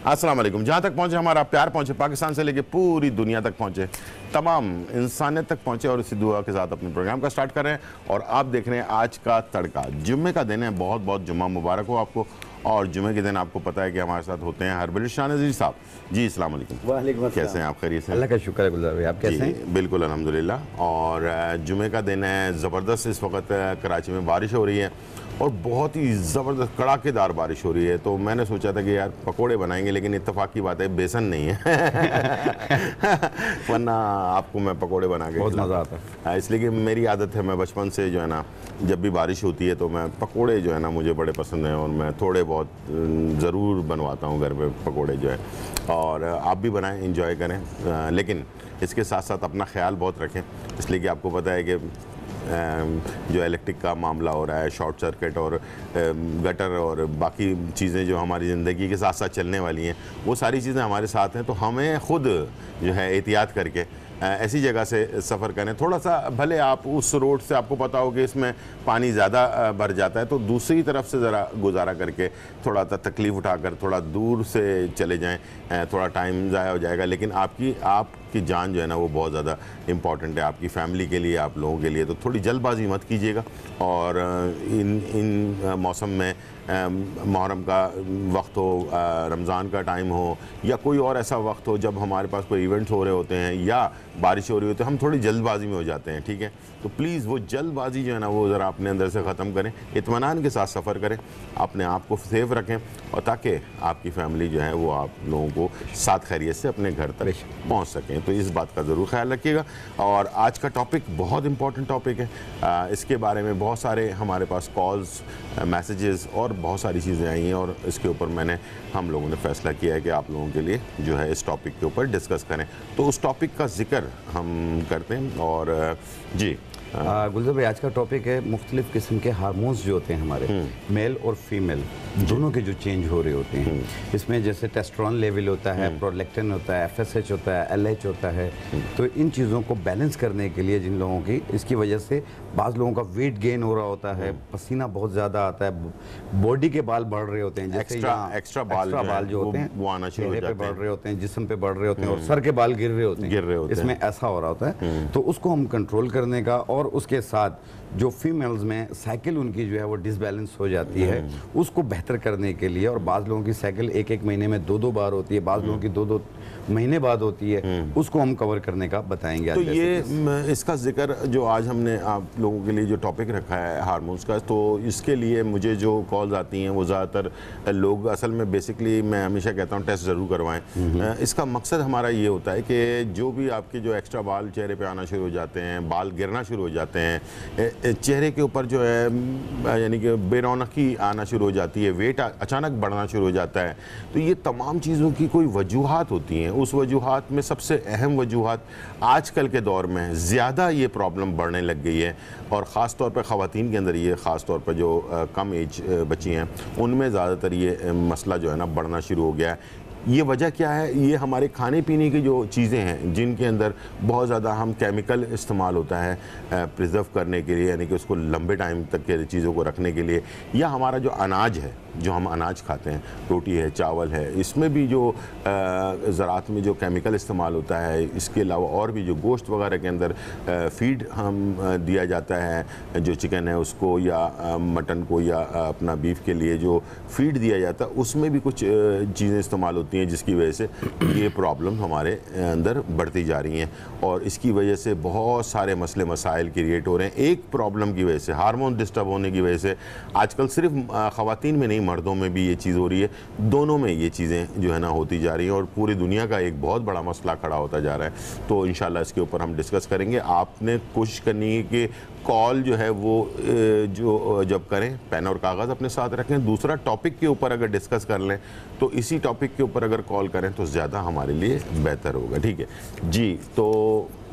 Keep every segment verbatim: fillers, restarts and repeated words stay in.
अस्सलाम वालेकुम। जहाँ तक पहुँचे हमारा प्यार पहुँचे, पाकिस्तान से लेके पूरी दुनिया तक पहुँचे, तमाम इंसानियत तक पहुँचे और इसी दुआ के साथ अपने प्रोग्राम का स्टार्ट कर रहे हैं। और आप देख रहे हैं आज का तड़का। जुम्मे का दिन है, बहुत बहुत जुम्मा मुबारक हो आपको। और जुम्मे के दिन आपको पता है कि हमारे साथ होते हैं हरबिल शाह नज़ीर साहब। जी अस्सलाम वालेकुम। वालेकुम अस्सलाम। कैसे हैं आप? खैरियत से? अल्लाह का शुक्र है गुलजार भाई, आप कैसे हैं? बिल्कुल अल्हम्दुलिल्लाह। और जुम्मे का दिन है, ज़बरदस्त इस वक्त कराची में बारिश हो रही है और बहुत ही ज़बरदस्त कड़ाकेदार बारिश हो रही है। तो मैंने सोचा था कि यार पकोड़े बनाएंगे, लेकिन इत्तेफाक की बात है बेसन नहीं है वरना आपको मैं पकोड़े बना के बहुत मज़ा आता है। इसलिए कि मेरी आदत है, मैं बचपन से जो है ना, जब भी बारिश होती है तो मैं पकोड़े जो है ना मुझे बड़े पसंद हैं और मैं थोड़े बहुत ज़रूर बनवाता हूँ घर पे पकोड़े जो है। और आप भी बनाएं, इंजॉय करें, लेकिन इसके साथ साथ अपना ख्याल बहुत रखें, इसलिए कि आपको पता है कि जो इलेक्ट्रिक का मामला हो रहा है, शॉर्ट सर्किट और गटर और बाकी चीज़ें जो हमारी ज़िंदगी के साथ साथ चलने वाली हैं, वो सारी चीज़ें हमारे साथ हैं। तो हमें ख़ुद जो है एहतियात करके ऐसी जगह से सफ़र करें। थोड़ा सा भले आप उस रोड से आपको पता हो कि इसमें पानी ज़्यादा भर जाता है, तो दूसरी तरफ से ज़रा गुजारा करके थोड़ा सा तकलीफ़ उठाकर थोड़ा दूर से चले जाएं, थोड़ा टाइम ज़ाया हो जाएगा, लेकिन आपकी आपकी जान जो है ना वो बहुत ज़्यादा इम्पॉर्टेंट है आपकी फ़ैमिली के लिए, आप लोगों के लिए। तो थोड़ी जल्दबाजी मत कीजिएगा। और इन इन मौसम में मुहर्रम का वक्त हो, रमज़ान का टाइम हो, या कोई और ऐसा वक्त हो जब हमारे पास कोई इवेंट्स हो रहे होते हैं या बारिश हो रही होती है, हम थोड़ी जल्दबाजी में हो जाते हैं, ठीक है। तो प्लीज़ वो जल्दबाजी जो है ना वो ज़रा अपने अंदर से ख़त्म करें, इत्मीनान के साथ सफ़र करें, अपने आप को सेफ रखें, और ताकि आपकी फ़ैमिली जो है वो आप लोगों को साथ खैरियत से अपने घर तक पहुँच सकें। तो इस बात का ज़रूर ख्याल रखिएगा। और आज का टॉपिक बहुत इंपॉर्टेंट टॉपिक है, आ, इसके बारे में बहुत सारे हमारे पास कॉल्स, मैसेजेस और बहुत सारी चीज़ें आई हैं, और इसके ऊपर मैंने हम लोगों ने फ़ैसला किया है कि आप लोगों के लिए जो है इस टॉपिक के ऊपर डिस्कस करें। तो उस टॉपिक का जिक्र हम करते हैं। और जी गुलजार भाई, आज का टॉपिक है मुख्तलिफ़ किस्म के हार्मोन्स जो होते हैं हमारे, मेल और फीमेल दोनों के जो चेंज हो रहे होते हैं। इसमें जैसे टेस्टोस्टेरोन लेवल होता है, प्रोलैक्टिन होता है, एफ एस एच होता है, एल एच होता है। तो इन चीज़ों को बैलेंस करने के लिए जिन लोगों की, इसकी वजह से बाज़ लोगों का वेट गेन हो रहा होता है, पसीना बहुत ज़्यादा आता है, बॉडी के बाल बढ़ रहे होते हैं, जैसे एक्स्ट्रा एक्स्ट्रा बाल बाल जो होते हैं वो आना शुरू हो जाते हैं, बढ़ रहे होते हैं, जिस्म पे बढ़ रहे होते हैं, और सर के बाल गिर रहे होते हैं, गिर रहे होते हैं। इसमें ऐसा हो रहा होता है। तो उसको हम कंट्रोल करने का, और उसके साथ जो फीमेल्स में साइकिल उनकी जो है वो डिसबैलेंस हो जाती है, उसको बेहतर करने के लिए, और बाज़ लोगों की साइकिल एक एक महीने में दो दो बार होती है, बाज़ लोगों की दो दो महीने बाद होती है, उसको हम कवर करने का बताएंगे। तो ये इसका जिक्र जो आज हमने आप लोगों के लिए जो टॉपिक रखा है हार्मोन्स का, तो इसके लिए मुझे जो कॉल्स आती हैं वो ज़्यादातर लोग, असल में बेसिकली मैं हमेशा कहता हूँ टेस्ट ज़रूर करवाएं। इसका मकसद हमारा ये होता है कि जो भी आपके जो एक्स्ट्रा बाल चेहरे पे आना शुरू हो जाते हैं, बाल गिरना शुरू हो जाते हैं, चेहरे के ऊपर जो है यानी कि बेरौनकी आना शुरू हो जाती है, वेट अचानक बढ़ना शुरू हो जाता है, तो ये तमाम चीज़ों की कोई वजूहात होती हैं। उस वजूहात में सबसे अहम वजूहात आजकल के दौर में ज़्यादा ये प्रॉब्लम बढ़ने लग गई है, और ख़ास तौर पर ख़वातीन के अंदर ये ख़ास तौर पर जो आ, कम एज बच्ची हैं उनमें ज़्यादातर ये मसला जो है ना बढ़ना शुरू हो गया है। ये वजह क्या है? ये हमारे खाने पीने की जो चीज़ें हैं जिनके अंदर बहुत ज़्यादा हम केमिकल इस्तेमाल होता है प्रिजर्व करने के लिए, यानी कि उसको लंबे टाइम तक के चीज़ों को रखने के लिए, या हमारा जो अनाज है, जो हम अनाज खाते हैं, रोटी है, चावल है, इसमें भी जो ज़रात में जो केमिकल इस्तेमाल होता है, इसके अलावा और भी जो गोश्त वगैरह के अंदर फीड हम दिया जाता है, जो चिकन है उसको या मटन को या अपना बीफ के लिए जो फीड दिया जाता है, उसमें भी कुछ चीज़ें इस्तेमाल होती हैं जिसकी वजह से ये प्रॉब्लम हमारे अंदर बढ़ती जा रही हैं, और इसकी वजह से बहुत सारे मसले मसाइल क्रिएट हो रहे हैं। एक प्रॉब्लम की वजह से, हार्मोन डिस्टर्ब होने की वजह से, आजकल सिर्फ ख़वातीन में नहीं मर्दों में भी ये चीज़ हो रही है, दोनों में ये चीज़ें जो है ना होती जा रही हैं, और पूरी दुनिया का एक बहुत बड़ा मसला खड़ा होता जा रहा है। तो इंशाल्लाह इसके ऊपर हम डिस्कस करेंगे। आपने कोशिश करनी है कि कॉल जो है वो जो जब करें पेन और कागज़ अपने साथ रखें, दूसरा टॉपिक के ऊपर अगर डिस्कस कर लें तो इसी टॉपिक के ऊपर अगर कॉल करें तो ज़्यादा हमारे लिए बेहतर होगा, ठीक है जी। तो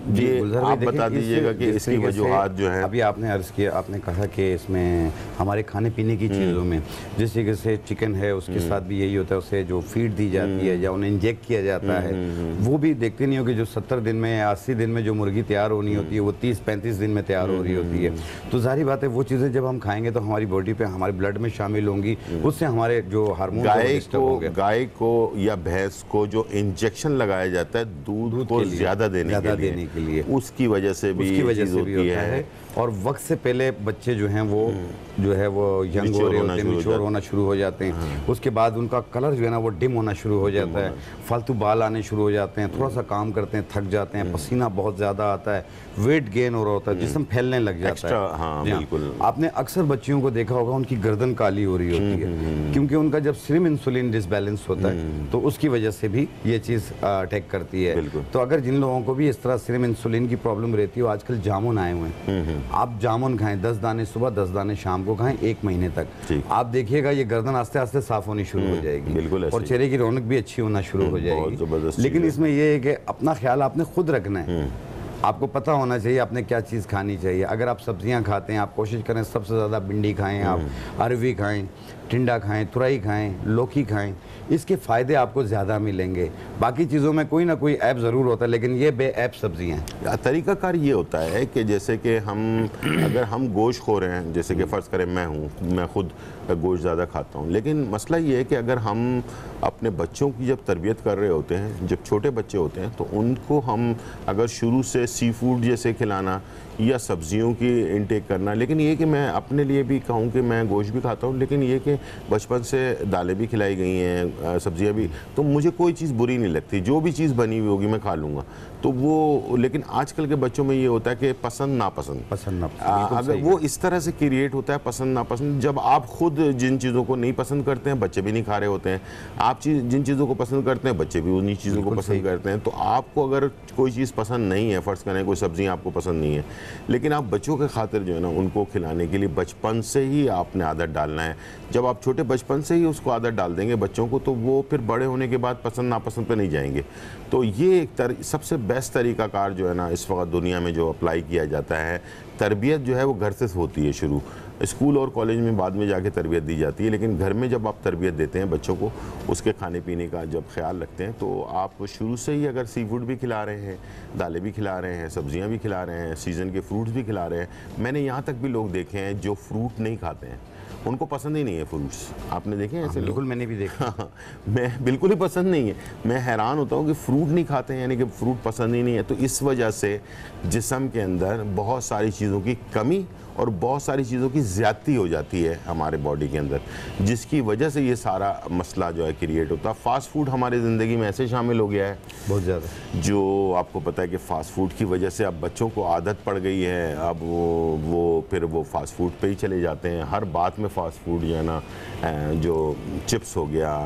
ये आप बता दीजिएगा कि इसकी वजूहात जो है। अभी आपने अर्ज़ किया, आपने कहा कि इसमें हमारे खाने पीने की चीज़ों में जिस तरीके से चिकन है उसके साथ भी यही होता है, उसे जो फीड दी जाती है या उन्हें इंजेक्ट किया जाता है, वो भी देखते नहीं हो कि जो सत्तर दिन में या अस्सी दिन में जो मुर्गी तैयार होनी होती है वो तीस पैंतीस दिन में तैयार हो रही होती है। तो जाहिर बात है वो चीज़ें जब हम खाएंगे तो हमारी बॉडी पे हमारे ब्लड में शामिल होंगी, उससे हमारे जो हार्मोन गाय को गाय को या भैंस को जो इंजेक्शन लगाया जाता है दूध को ज्यादा देने के लिए, देने के लिए उसकी वजह से भी उसकी वजह से भी होता है, है। और वक्त से पहले बच्चे जो हैं वो जो है वो यंग हो रहे होते हैं, मैच्योर होना शुरू हो जाते हैं। हाँ। उसके बाद उनका कलर जो है ना वो डिम होना शुरू हो जाता है, फालतू बाल आने शुरू हो जाते हैं, थोड़ा सा काम करते हैं थक जाते हैं, पसीना बहुत ज़्यादा आता है, वेट गेन हो रहा होता है, जिस्म फैलने लग जाता है। हाँ, बिल्कुल। आपने अक्सर बच्चियों को देखा होगा उनकी गर्दन काली हो रही होती है, क्योंकि उनका जब सीरम इंसुलिन डिसबैलेंस होता है तो उसकी वजह से भी ये चीज़ अटैक करती है। तो अगर जिन लोगों को भी इस तरह सीरम इंसुलिन की प्रॉब्लम रहती है, आजकल जामुन आए हुए हैं, आप जामुन खाएं, दस दाने सुबह दस दाने शाम को खाएं एक महीने तक, आप देखिएगा ये गर्दन आस्ते आस्ते साफ होनी शुरू हो जाएगी और चेहरे की रौनक भी अच्छी होना शुरू हो जाएगी। लेकिन इसमें यह है कि अपना ख्याल आपने खुद रखना है, आपको पता होना चाहिए आपने क्या चीज़ खानी चाहिए। अगर आप सब्जियां खाते हैं, आप कोशिश करें सबसे ज़्यादा भिंडी खाएं, आप अरवी खाएं, टिंडा खाएं, तुरई खाएं, लौकी खाएं, इसके फ़ायदे आपको ज़्यादा मिलेंगे। बाकी चीज़ों में कोई ना कोई ऐप ज़रूर होता है, लेकिन ये बे ऐप सब्जियाँ हैं। तरीक़ाकार ये होता है कि जैसे कि हम अगर हम गोश्त खो रहे हैं, जैसे कि फ़र्ज़ करें मैं हूँ, मैं ख़ुद गोश्त ज़्यादा खाता हूँ, लेकिन मसला ये है कि अगर हम अपने बच्चों की जब तरबियत कर रहे होते हैं, जब छोटे बच्चे होते हैं, तो उनको हम अगर शुरू से सी फूड जैसे खिलाना या सब्जियों की इनटेक करना, लेकिन ये कि मैं अपने लिए भी कहूँ कि मैं गोश्त भी खाता हूँ, लेकिन ये कि बचपन से दालें भी खिलाई गई हैं, सब्जियाँ भी, तो मुझे कोई चीज़ बुरी नहीं लगती, जो भी चीज़ बनी हुई होगी मैं खा लूँगा। तो वो, लेकिन आजकल के बच्चों में ये होता है कि पसंद नापसंद पसंद नापसंद आ, अगर वो इस तरह से क्रिएट होता है पसंद नापसंद, जब आप खुद जिन चीज़ों को नहीं पसंद करते हैं बच्चे भी नहीं खा रहे होते हैं, आप चीज़ जिन चीज़ों को पसंद करते हैं बच्चे भी उन्हीं चीज़ों को पसंद करते हैं। तो आपको अगर कोई चीज़ पसंद नहीं है, फ़र्ज़ करें कोई सब्ज़ी आपको पसंद नहीं है, लेकिन आप बच्चों के खातिर जो है ना उनको खिलाने के लिए बचपन से ही आपने आदत डालना है। जब आप छोटे बचपन से ही उसको आदत डाल देंगे बच्चों को, तो वो फिर बड़े होने के बाद पसंद नापसंद पे नहीं जाएंगे। तो ये एक तर, सबसे बेस्ट तरीक़ाकार जो है ना इस वक्त दुनिया में जो अप्लाई किया जाता है, तरबियत जो है वो घर से होती है शुरू, स्कूल और कॉलेज में बाद में जाके तरबियत दी जाती है, लेकिन घर में जब आप तरबियत देते हैं बच्चों को, उसके खाने पीने का जब ख्याल रखते हैं, तो आप शुरू से ही अगर सी फूड भी खिला रहे हैं, दालें भी खिला रहे हैं, सब्जियां भी खिला रहे हैं, सीज़न के फ्रूट्स भी खिला रहे हैं। मैंने यहाँ तक भी लोग देखे हैं जो फ्रूट नहीं खाते हैं, उनको पसंद ही नहीं है फ्रूट्स। आपने देखे हैं ऐसे? बिल्कुल, मैंने भी देखा। हाँ, मैं बिल्कुल ही पसंद नहीं है। मैं हैरान होता हूँ कि फ्रूट नहीं खाते हैं, यानी कि फ्रूट पसंद ही नहीं है। तो इस वजह से जिस्म के अंदर बहुत सारी चीज़ों की कमी और बहुत सारी चीज़ों की ज़्यादती हो जाती है हमारे बॉडी के अंदर, जिसकी वजह से ये सारा मसला जो है क्रिएट होता है। फ़ास्ट फूड हमारी ज़िंदगी में ऐसे शामिल हो गया है बहुत ज़्यादा, जो आपको पता है कि फ़ास्ट फूड की वजह से अब बच्चों को आदत पड़ गई है। अब वो वो फिर वो फ़ास्ट फूड पे ही चले जाते हैं, हर बात में फ़ास्ट फूड जो है ना, जो चिप्स हो गया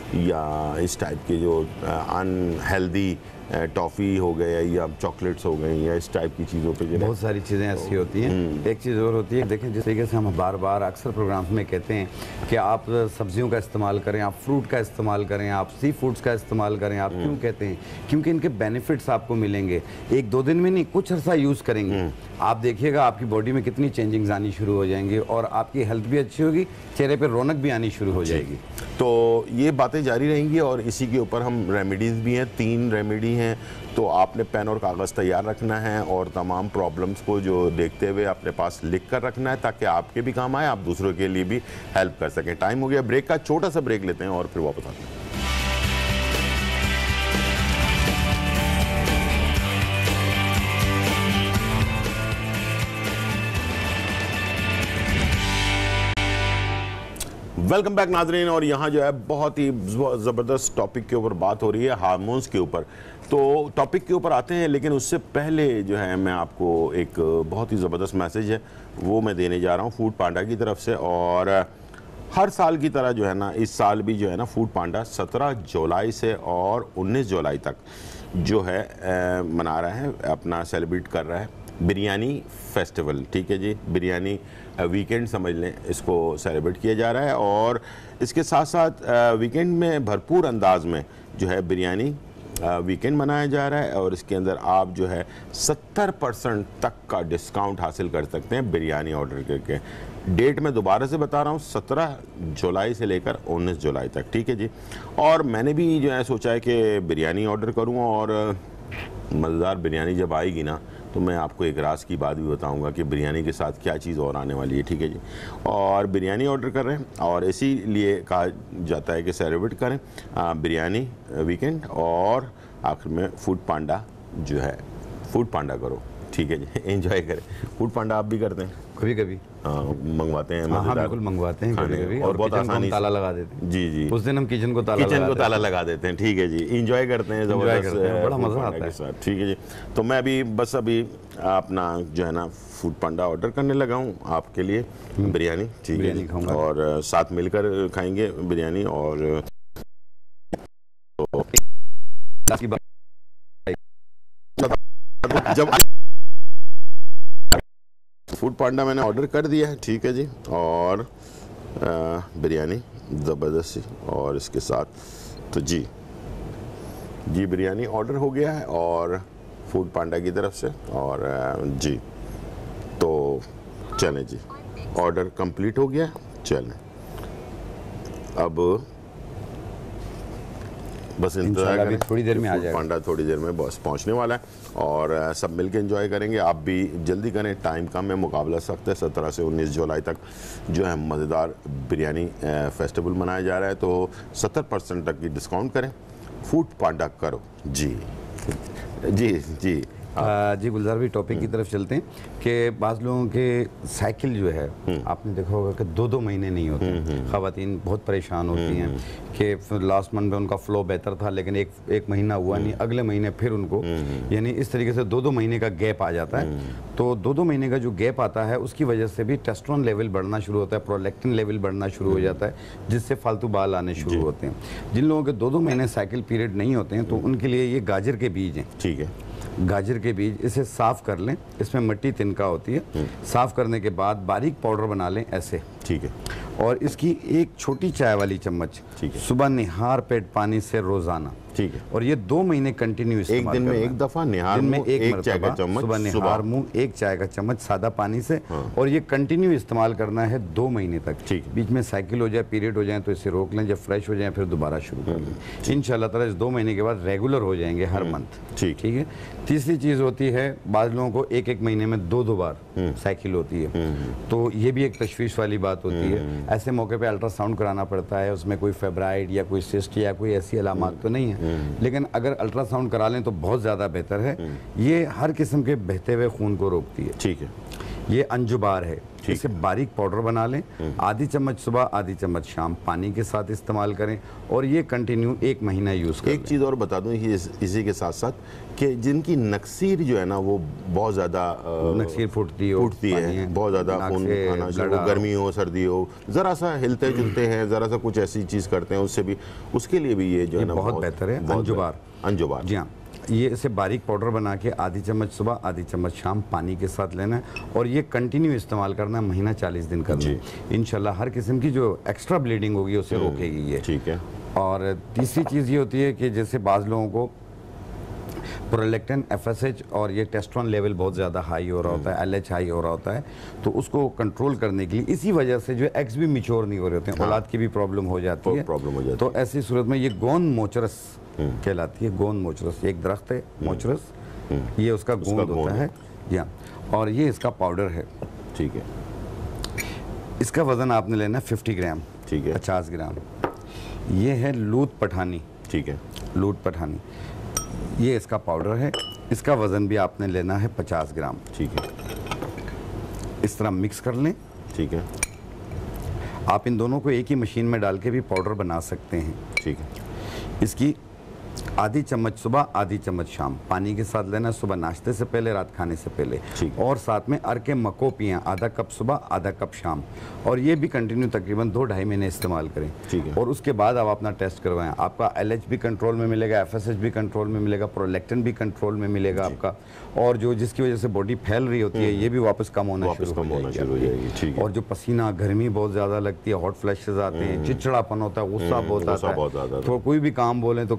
या इस टाइप के जो अनहेल्दी टॉफ़ी हो गए या चॉकलेट्स हो गई या इस टाइप की चीज़ों पे बहुत सारी चीज़ें ऐसी होती हैं। एक चीज़ और होती है, देखें जिस तरीके से हम बार बार अक्सर प्रोग्राम्स में कहते हैं कि आप सब्जियों का इस्तेमाल करें, आप फ्रूट का इस्तेमाल करें, आप सी फूड्स का इस्तेमाल करें। आप क्यों कहते हैं? क्योंकि इनके बेनिफिट्स आपको मिलेंगे एक दो दिन में नहीं, कुछ अर्सा यूज़ करेंगे, आप देखिएगा आपकी बॉडी में कितनी चेंजिंग्स आनी शुरू हो जाएंगी और आपकी हेल्थ भी अच्छी होगी, चेहरे पर रौनक भी आनी शुरू हो जाएगी। तो ये बातें जारी रहेंगी और इसी के ऊपर हम रेमेडीज़ भी हैं, तीन रेमेडी हैं। तो आपने पेन और कागज़ तैयार रखना है और तमाम प्रॉब्लम्स को जो देखते हुए अपने पास लिख कर रखना है, ताकि आपके भी काम आए, आप दूसरों के लिए भी हेल्प कर सकें। टाइम हो गया ब्रेक का, छोटा सा ब्रेक लेते हैं और फिर वापस आते हैं। वेलकम बैक नाज़रीन, और यहाँ जो है बहुत ही ज़बरदस्त टॉपिक के ऊपर बात हो रही है, हार्मोन्स के ऊपर। तो टॉपिक के ऊपर आते हैं, लेकिन उससे पहले जो है मैं आपको एक बहुत ही ज़बरदस्त मैसेज है वो मैं देने जा रहा हूँ फूड पांडा की तरफ से। और हर साल की तरह जो है ना इस साल भी जो है ना फूड पांडा सत्रह जुलाई से और उन्नीस जुलाई तक जो है आ, मना रहा है, अपना सेलिब्रेट कर रहा है बिरयानी फेस्टिवल। ठीक है जी, बिरयानी वीकेंड समझ लें, इसको सेलिब्रेट किया जा रहा है। और इसके साथ साथ वीकेंड में भरपूर अंदाज में जो है बिरयानी वीकेंड मनाया जा रहा है और इसके अंदर आप जो है सत्तर परसेंट तक का डिस्काउंट हासिल कर सकते हैं बिरयानी ऑर्डर करके। डेट मैं दोबारा से बता रहा हूँ, सत्रह जुलाई से लेकर उन्नीस जुलाई तक, ठीक है जी। और मैंने भी जो है सोचा है कि बिरयानी ऑर्डर करूँ और मज़ेदार बिरयानी जब आएगी ना तो मैं आपको एक राज की बात भी बताऊंगा कि बिरयानी के साथ क्या चीज़ और आने वाली है, ठीक है जी। और बिरयानी ऑर्डर कर रहे हैं और इसीलिए कहा जाता है कि सेलिब्रेट करें आ, बिरयानी वीकेंड और आखिर में फूड पांडा जो है, फूड पांडा करो, ठीक है जी, एंजॉय करें। फूड पांडा आप भी करते हैं? कभी कभी मंगवाते हैं? हाँ, बिल्कुल मंगवाते हैं कभी कभी, और बहुत आसानी ताला लगा देते हैं। जी जी, उस दिन हम किचन को ताला किचन को ताला लगा देते हैं, ठीक है जी। इंजॉय करते हैं, जबरदस्त, बड़ा मज़ा आता है, ठीक है जी। तो मैं अभी बस अभी अपना जो है ना फूड पांडा ऑर्डर करने लगा हूँ आपके लिए बिरयानी, ठीक है, और साथ मिलकर खाएंगे बिरयानी। और जब फूड पांडा मैंने ऑर्डर कर दिया है, ठीक है जी, और आ, बिरयानी ज़बरदस्त सी, और इसके साथ तो जी जी बिरयानी ऑर्डर हो गया है और फूड पांडा की तरफ से, और आ, जी तो चलें जी, ऑर्डर कंप्लीट हो गया, चलें अब बस इंतजार करें, थोड़ी देर में आ जाएगा। पांडा थोड़ी देर में बस पहुंचने वाला है और सब मिलके एंजॉय करेंगे। आप भी जल्दी करें, टाइम कम है, मुकाबला सख्त है। सत्रह से उन्नीस जुलाई तक जो है मज़ेदार बिरयानी फेस्टिवल मनाया जा रहा है, तो सत्तर परसेंट तक की डिस्काउंट करें, फूड पांडा करो जी जी जी। आ, जी गुलजार भाई, टॉपिक की तरफ चलते हैं कि बाज़ लोगों के साइकिल जो है आपने देखा होगा कि दो दो महीने नहीं होते। ख़वातीन बहुत परेशान होती हैं कि लास्ट मंथ में उनका फ्लो बेहतर था लेकिन एक एक महीना हुआ नहीं, अगले महीने फिर उनको, यानी इस तरीके से दो दो महीने का गैप आ जाता है। तो दो दो महीने का जो गैप आता है उसकी वजह से भी टेस्टोस्टेरोन लेवल बढ़ना शुरू होता है, प्रोलैक्टिन लेवल बढ़ना शुरू हो जाता है, जिससे फालतू बाल आने शुरू होते हैं। जिन लोगों के दो दो महीने साइकिल पीरियड नहीं होते हैं तो उनके लिए ये गाजर के बीज हैं, ठीक है, गाजर के बीज, इसे साफ कर लें, इसमें मिट्टी तिनका होती है, साफ करने के बाद बारीक पाउडर बना लें ऐसे, ठीक है, और इसकी एक छोटी चाय वाली चम्मच सुबह निहार पेट पानी से रोजाना, ठीक है, और ये दो महीने कंटिन्यू एक दिन में एक दफा निहार दिन में मुंह, एक, एक चाय का चम्मच, सुबह निहार मुंह एक चाय का चम्मच सादा पानी से, हाँ। और ये कंटिन्यू इस्तेमाल करना है दो महीने तक। ठीक, बीच में साइकिल हो जाए, पीरियड हो जाए तो इसे रोक लें, जब फ्रेश हो जाए फिर दोबारा शुरू कर लें। इंशाल्लाह ताला इस दो महीने के बाद रेगुलर हो जाएंगे हर मंथ, ठीक ठीक है। तीसरी चीज़ होती है, बाज़ लोगों को एक एक महीने में दो दो बार साइकिल होती है, तो ये भी एक तशवीश वाली बात होती है। ऐसे मौके पे अल्ट्रासाउंड कराना पड़ता है, उसमें कोई फेब्राइड या कोई सिस्ट या कोई ऐसी अलामत तो नहीं है, लेकिन अगर अल्ट्रासाउंड करा लें तो बहुत ज़्यादा बेहतर है। ये हर किस्म के बहते हुए खून को रोकती है, ठीक है। ये अंजुबार है, इसे बारीक पाउडर बना लें, आधी चम्मच सुबह आधी चम्मच शाम पानी के साथ इस्तेमाल करें, और ये कंटिन्यू एक महीना यूज़ करें। एक चीज़ और बता दूं इस, इसी के साथ साथ कि जिनकी नक्सीर जो है ना वो बहुत ज़्यादा नक्सीर फूटती हो फूटती है, बहुत ज़्यादा खून आना शुरू, गर्मी हो सर्दी हो, ज़रा सा हिलते जुलते हैं, ज़रा सा कुछ ऐसी चीज़ करते हैं, उससे भी, उसके लिए भी ये जो है ना बहुत बेहतर है अंजुबार। अंजुबार, जी हाँ, ये इसे बारीक पाउडर बना के आधी चम्मच सुबह आधी चम्मच शाम पानी के साथ लेना है, और ये कंटिन्यू इस्तेमाल करना है, महीना चालीस दिन करना है। इंशाल्लाह हर किस्म की जो एक्स्ट्रा ब्लीडिंग होगी उसे रोकेगी ये, ठीक है। और तीसरी चीज़ ये होती है कि जैसे बाज़ लोगों को प्रोलैक्टिन, एफएसएच और ये टेस्टोस्टेरोन लेवल बहुत ज़्यादा हाई हो रहा होता है, एलएच हाई हो रहा होता है, तो उसको कंट्रोल करने के लिए इसी वजह से जो एग्स भी मिच्योर नहीं हो रहे होते हैं, हाँ। औलाद की भी प्रॉब्लम हो जाती है, प्रॉब्लम हो जाती तो ऐसी सूरत में ये गोंद मोचरस कहलाती है। गोंद मोचरस एक दरख्त है, मोचरस, ये उसका गोंद होता है, या और ये इसका पाउडर है, ठीक है। इसका वज़न आपने लेना है फिफ्टी ग्राम, ठीक है, पचास ग्राम। ये है लूत पठानी, ठीक है, लूत पठानी, ये इसका पाउडर है, इसका वज़न भी आपने लेना है पचास ग्राम, ठीक है। इस तरह मिक्स कर लें, ठीक है। आप इन दोनों को एक ही मशीन में डाल के भी पाउडर बना सकते हैं, ठीक है। इसकी आधी चम्मच सुबह आधी चम्मच शाम पानी के साथ लेना, सुबह नाश्ते से पहले, रात खाने से पहले, और साथ में अरके मको पियाँ, आधा कप सुबह आधा कप शाम, और ये भी कंटिन्यू तकरीबन दो ढाई महीने इस्तेमाल करें, ठीक है। और उसके बाद आप अपना टेस्ट करवाएं, आपका एलएच भी कंट्रोल में मिलेगा, एफएसएच भी कंट्रोल में मिलेगा, प्रोलैक्टिन भी कंट्रोल में मिलेगा आपका, और जो जिसकी वजह से बॉडी फैल रही होती है ये भी वापस कम होना शुरू हो जाएगी, और जो पसीना गर्मी बहुत ज़्यादा लगती है, हॉट फ्लैशेस आते हैं, चिड़चिड़ापन होता है, गुस्सा बहुत आता है, तो कोई भी काम बोलें तो कहते हैं कि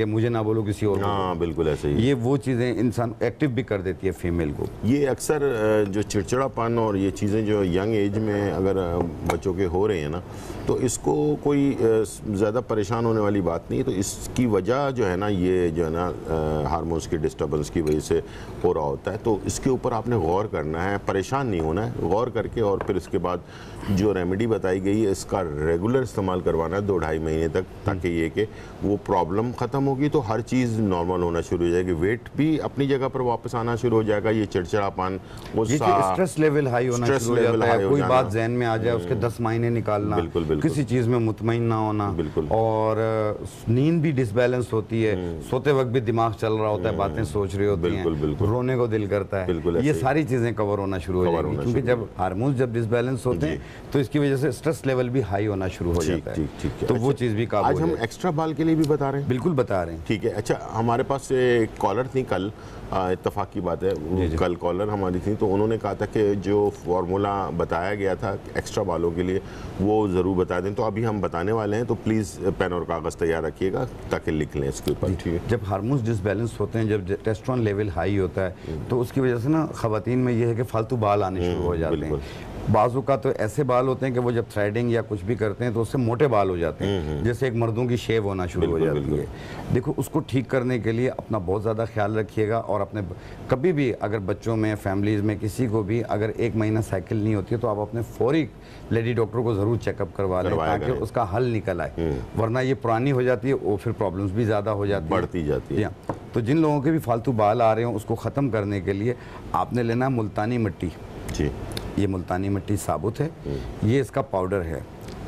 कि मुझे ना बोलो किसी और को। हाँ बिल्कुल ऐसे ही। ये वो चीज़ें इंसान एक्टिव भी कर देती है फीमेल को। ये अक्सर अ, जो चिड़चिड़ापन और ये चीज़ें जो यंग एज में अगर अ, बच्चों के हो रहे हैं ना, तो इसको कोई ज़्यादा परेशान होने वाली बात नहीं है। तो इसकी वजह जो है ना, ये जो है ना हार्मोन्स की डिस्टर्बेंस की वजह से हो रहा होता है। तो इसके ऊपर आपने गौर करना है, परेशान नहीं होना है, गौर करके और फिर इसके बाद जो रेमेडी बताई गई है इसका रेगुलर इस्तेमाल करवाना है दो ढाई महीने तक, ताकि ये कि वो प्रॉब्लम ख़त्म होगी तो हर चीज़ नॉर्मल होना शुरू हो जाएगी, वेट भी अपनी जगह पर वापस आना शुरू हो जाएगा। ये चिड़चिड़ापन, गुस्सा, स्ट्रेस लेवल हाई होना शुरू हो जाता है, कोई बात जहन में आ जाए उसके दस महीने निकालना, बिल्कुल, बिल्कुल। किसी चीज़ में मुतमईन ना होना, बिल्कुल। और नींद भी डिसबैलेंस होती है, सोते वक्त भी दिमाग चल रहा होता है, बातें सोच रही होती बिल्कुल, हैं, बिल्कुल। रोने को दिल करता है, बिल्कुल ऐसे ये ही। सारी चीज़ें कवर होना शुरू हो कवर जाएंगी, होना क्योंकि शुरू जब हार्मोन्स जब डिसबैलेंस होते हैं तो इसकी वजह से स्ट्रेस लेवल भी हाई होना शुरू हो ठीक जाता है। ठीक ठीक है। तो वो अच्छा, चीज़ भी काबू आज हो हम जाएगी। एक्स्ट्रा बाल के लिए भी बता रहे हैं। बिल्कुल बता रहे हैं। ठीक है। अच्छा, हमारे पास एक कॉलर थी कल, आ, इत्तेफाक की बात है, वो जी। कल कॉलर हमारी थी, तो उन्होंने कहा था कि जो फार्मूला बताया गया था एक्स्ट्रा बालों के लिए वो ज़रूर बता दें। तो अभी हम बताने वाले हैं, तो प्लीज़ पेन और कागज़ तैयार रखिएगा ताकि लिख लें इसके ऊपर। ठीक है। जब हार्मोन्स डिसबैलेंस होते हैं, जब टेस्टोस्टेरोन लेवल हाई होता है, तो उसकी वजह से ना ख़वातीन में ये है कि फालतू बाल आने शुरू हो जाते हैं। बाजू का तो ऐसे बाल होते हैं कि वो जब थ्रेडिंग या कुछ भी करते हैं तो उससे मोटे बाल हो जाते हैं, जैसे एक मर्दों की शेव होना शुरू हो जाती है। देखो, उसको ठीक करने के लिए अपना बहुत ज़्यादा ख्याल रखिएगा, और अपने कभी भी अगर बच्चों में, फैमिलीज़ में किसी को भी अगर एक महीना साइकिल नहीं होती है तो आप अपने फौरी लेडी डॉक्टर को ज़रूर चेकअप करवा लें, ताकि उसका हल निकल आए, वरना ये पुरानी हो जाती है, वो फिर प्रॉब्लम्स भी ज़्यादा हो जाती है, बढ़ती जाती है। तो जिन लोगों के भी फालतू बाल आ रहे हों उसको ख़त्म करने के लिए आपने लेना मुल्तानी मिट्टी। जी, ये मुल्तानी मिट्टी साबुत है, ये इसका पाउडर है।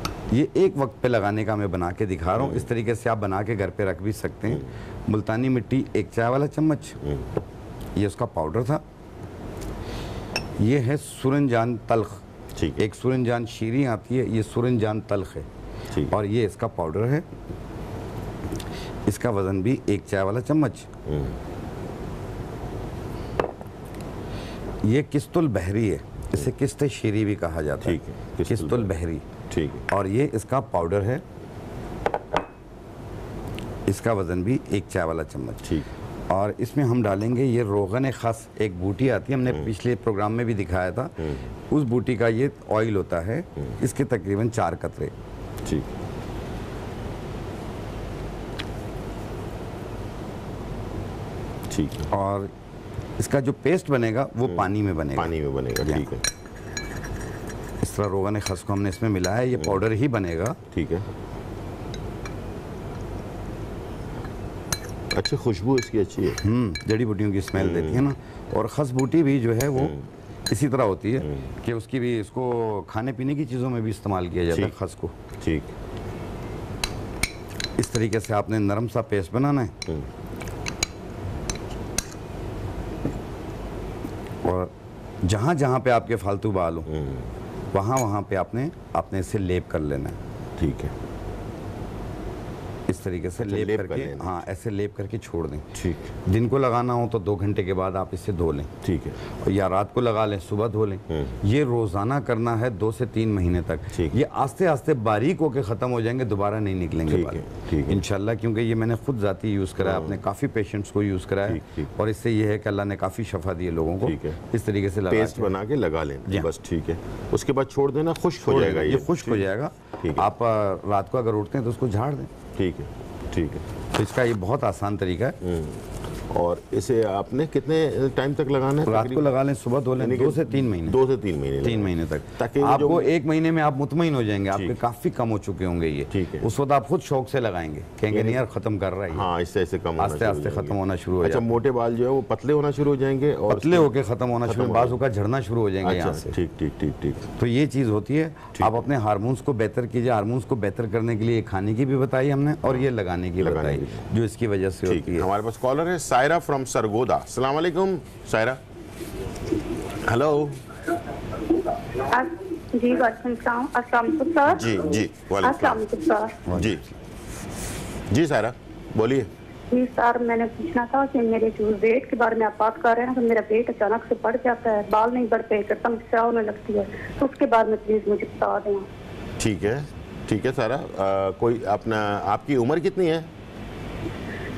ये एक वक्त पे लगाने का मैं बना के दिखा रहा हूँ, इस तरीके से आप बना के घर पे रख भी सकते हैं। मुल्तानी मिट्टी एक चाय वाला चम्मच, ये उसका पाउडर था। ये है सुरनजान तल्ख, ठीक है। एक सुरनजान शीरी आती है, ये सुरनजान तल्ख है, ठीक। और ये इसका पाउडर है। इसका वज़न भी एक चाय वाला चम्मच। ये किस्तुल बहरी है, इसे किस्त शीरी भी कहा जाता है। ठीक है, किस्तुल बहरी। ठीक है। और ये इसका पाउडर है, इसका वज़न भी एक चाय वाला चम्मच। ठीक। और इसमें हम डालेंगे ये रोगन खस, एक बूटी आती है, हमने पिछले प्रोग्राम में भी दिखाया था, उस बूटी का ये ऑयल होता है, इसके तकरीबन चार कतरे। ठीक। ठीक है। और इसका जो पेस्ट बनेगा वो पानी में बनेगा, पानी में बनेगा। ठीक है। इस तरह रोगन खस को हमने इसमें मिलाया है, ये पाउडर ही बनेगा। ठीक है। अच्छी खुशबू इसकी अच्छी है। हम्म जड़ी बूटियों की स्मेल देती है ना। और खस बूटी भी जो है वो इसी तरह होती है कि उसकी भी, इसको खाने पीने की चीज़ों में भी इस्तेमाल किया जाता है खस को। ठीक। इस तरीके से आपने नरम सा पेस्ट बनाना है, और जहाँ जहाँ पे आपके फालतू बाल हो वहाँ वहाँ पे आपने आपने इसे लेप कर लेना है। ठीक है। इस तरीके से अच्छा, लेप, लेप करके कर लेना। हाँ ऐसे लेप करके छोड़ दें। ठीक। दिन को लगाना हो तो दो घंटे के बाद आप इसे धो लें, ठीक है। और या रात को लगा लें, सुबह धो लें। ये रोज़ाना करना है दो से तीन महीने तक। ठीक। ये आस्ते आस्ते बारीक होके ख़त्म हो जाएंगे, दोबारा नहीं निकलेंगे ठीक बाल है, ठीक है। इंशाल्लाह, क्योंकि ये मैंने खुद ज़ाती यूज़ करा है, अपने काफ़ी पेशेंट्स को यूज़ करा है, ठीक, ठीक। और इससे ये है कि अल्लाह ने काफ़ी शफा दी है लोगों को। ठीक है। इस तरीके से लगा पेस्ट के बना के लगा लेना जी। बस। ठीक है। उसके बाद छोड़ देना, खुश्क हो छोड़ जाएगा दें, ये। ये खुश्क हो जाएगा। ठीक है। आप आ, रात को अगर उठते हैं तो उसको झाड़ दें। ठीक है। ठीक है। तो इसका ये बहुत आसान तरीका है। और इसे आपने कितने टाइम तक लगाना है? रात को लगा लें, सुबह धो लें, यानी कि दो से तीन महीने दो से तीन महीने तीन लगाना। महीने तक, ताकि आपको जो- एक महीने में आप मुतमईन हो जाएंगे, आपके ठीक। काफी कम हो चुके होंगे ये। ठीक है। उस वक्त आप खुद शौक से लगाएंगे, कहेंगे नहीं यार खत्म कर रहा है ये। हाँ, इससे ऐसे कम होना आस्ते शुरू हो आस्ते जाएंगे। खत्म होना शुरू हो अच्छा, जाएगा। मोटे बाल जो है वो पतले होना शुरू हो जाएंगे और पतले होके खत्म होना शुरू, हो बाजू का झड़ना शुरू हो जाएंगे यहाँ अच्छा, से। ठीक ठीक ठीक ठीक। तो ये चीज़ होती है। आप अपने हार्मोन्स को बेहतर कीजिए। हार्मोन्स को बेहतर करने के लिए खाने की भी बताई हमने, और ये लगाने की लगाने बताई, की। जो इसकी वजह से ठीक होती है। है। हमारे पास कॉलर है सायरा फ्रॉम सरगोदा। अस्सलाम वालेकुम सायरा। हेलो। जी वालेकुम सलाम। अस्सलाम वालेकुम सर। जी जी वालेकुम अस्सलाम वालेकुम सर। जी जी सायरा बोलिए। जी सर, मैंने पूछना था कि मेरे जो वेट के बारे में आप बात कर रहे हैं, तो मेरा वेट अचानक से बढ़ जाता है, बाल नहीं बढ़ते, समस्या होने लगती है, तो उसके बारे में प्लीज़ मुझे बता दें। ठीक है। ठीक है सायरा, आ, कोई अपना आपकी उम्र कितनी है?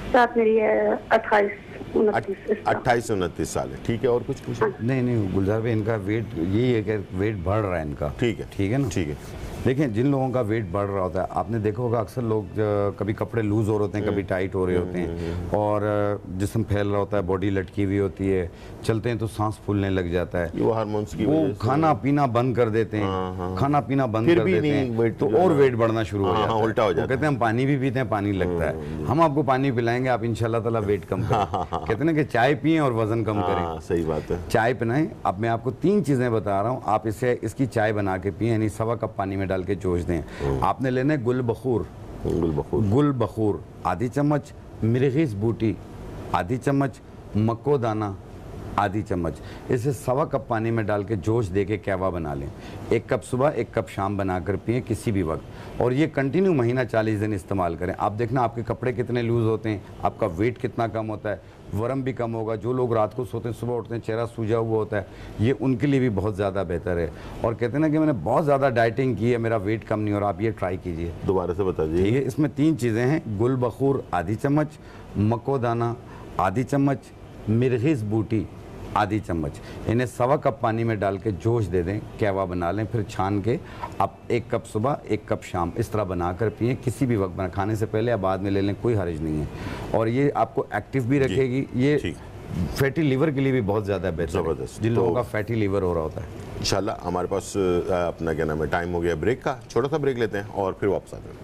साथ मेरी अट्ठाईस उनतीस अट्ठाईस उनतीस साल है, ठीक है। और कुछ पूछना? नहीं नहीं गुलजार भाई, इनका वेट यही है कि वेट बढ़ रहा है इनका। ठीक है, ठीक है ना। ठीक है। देखिए, जिन लोगों का वेट बढ़ रहा होता है, आपने देखा होगा अक्सर लोग ज- कभी कपड़े लूज हो रहे होते हैं, कभी टाइट हो रहे होते हैं, और जिस्म फैल रहा होता है, बॉडी लटकी हुई होती है, चलते हैं तो सांस फूलने लग जाता है। वो हार्मोन्स की वो वजह से खाना पीना बंद कर देते हाँ, हैं, हाँ। खाना पीना बंद फिर कर भी देते नहीं, हैं, weight तो जो और है वेट बढ़ना शुरू हो हाँ, जाता हाँ, है। उल्टा हो वो जाता कहते हैं हम पानी भी पीते हैं, पानी लगता है। हम आपको पानी पिलाएंगे, आप इंशाल्लाह ताला वेट कम करें। कहते हैं ना कि चाय पिएं और वजन कम करें। हाँ, सही बात है। चाय पिलाएं। अब मैं आपको तीन चीज़ें बता रहा हूँ, आप इसे इसकी चाय बना के पिए, यानी सवा कप पानी में डाल के जोश दें। आपने लेना है गुल बखूर, गुल बखूर गुल बखूर आधी चम्मच, मिर्गिस बूटी आधी चम्मच, मक्को दाना आधी चम्मच। इसे सवा कप पानी में डाल के जोश दे के कहवा बना लें। एक कप सुबह, एक कप शाम बनाकर पिएं किसी भी वक्त, और ये कंटिन्यू महीना चालीस दिन इस्तेमाल करें। आप देखना आपके कपड़े कितने लूज़ होते हैं, आपका वेट कितना कम होता है, वरम भी कम होगा। जो लोग रात को सोते हैं, सुबह उठते हैं, चेहरा सूजा हुआ होता है, ये उनके लिए भी बहुत ज़्यादा बेहतर है। और कहते हैं ना कि मैंने बहुत ज़्यादा डाइटिंग की है, मेरा वेट कम नहीं हो रहा, आप ये ट्राई कीजिए। दोबारा से बता दीजिए। ठीक है, इसमें तीन चीज़ें हैं, गुल बखूर आधी चम्मच, मक्को दाना आधी चम्मच, मिर्गिस बूटी आधी चम्मच। इन्हें सवा कप पानी में डाल के जोश दे दें, कहवा बना लें, फिर छान के आप एक कप सुबह, एक कप शाम इस तरह बना कर पिएँ किसी भी वक्त, बना खाने से पहले या बाद में ले लें, कोई हर्ज नहीं है। और ये आपको एक्टिव भी रखेगी। ये ठीक। फैटी लीवर के लिए भी बहुत ज़्यादा बेहतर है, ज़बरदस्त। जिन तो- लोगों का फैटी लीवर हो रहा होता है। इंशाल्लाह हमारे पास अ, अपना क्या नाम है, टाइम हो गया ब्रेक का। छोटा सा ब्रेक लेते हैं और फिर वापस आते हैं।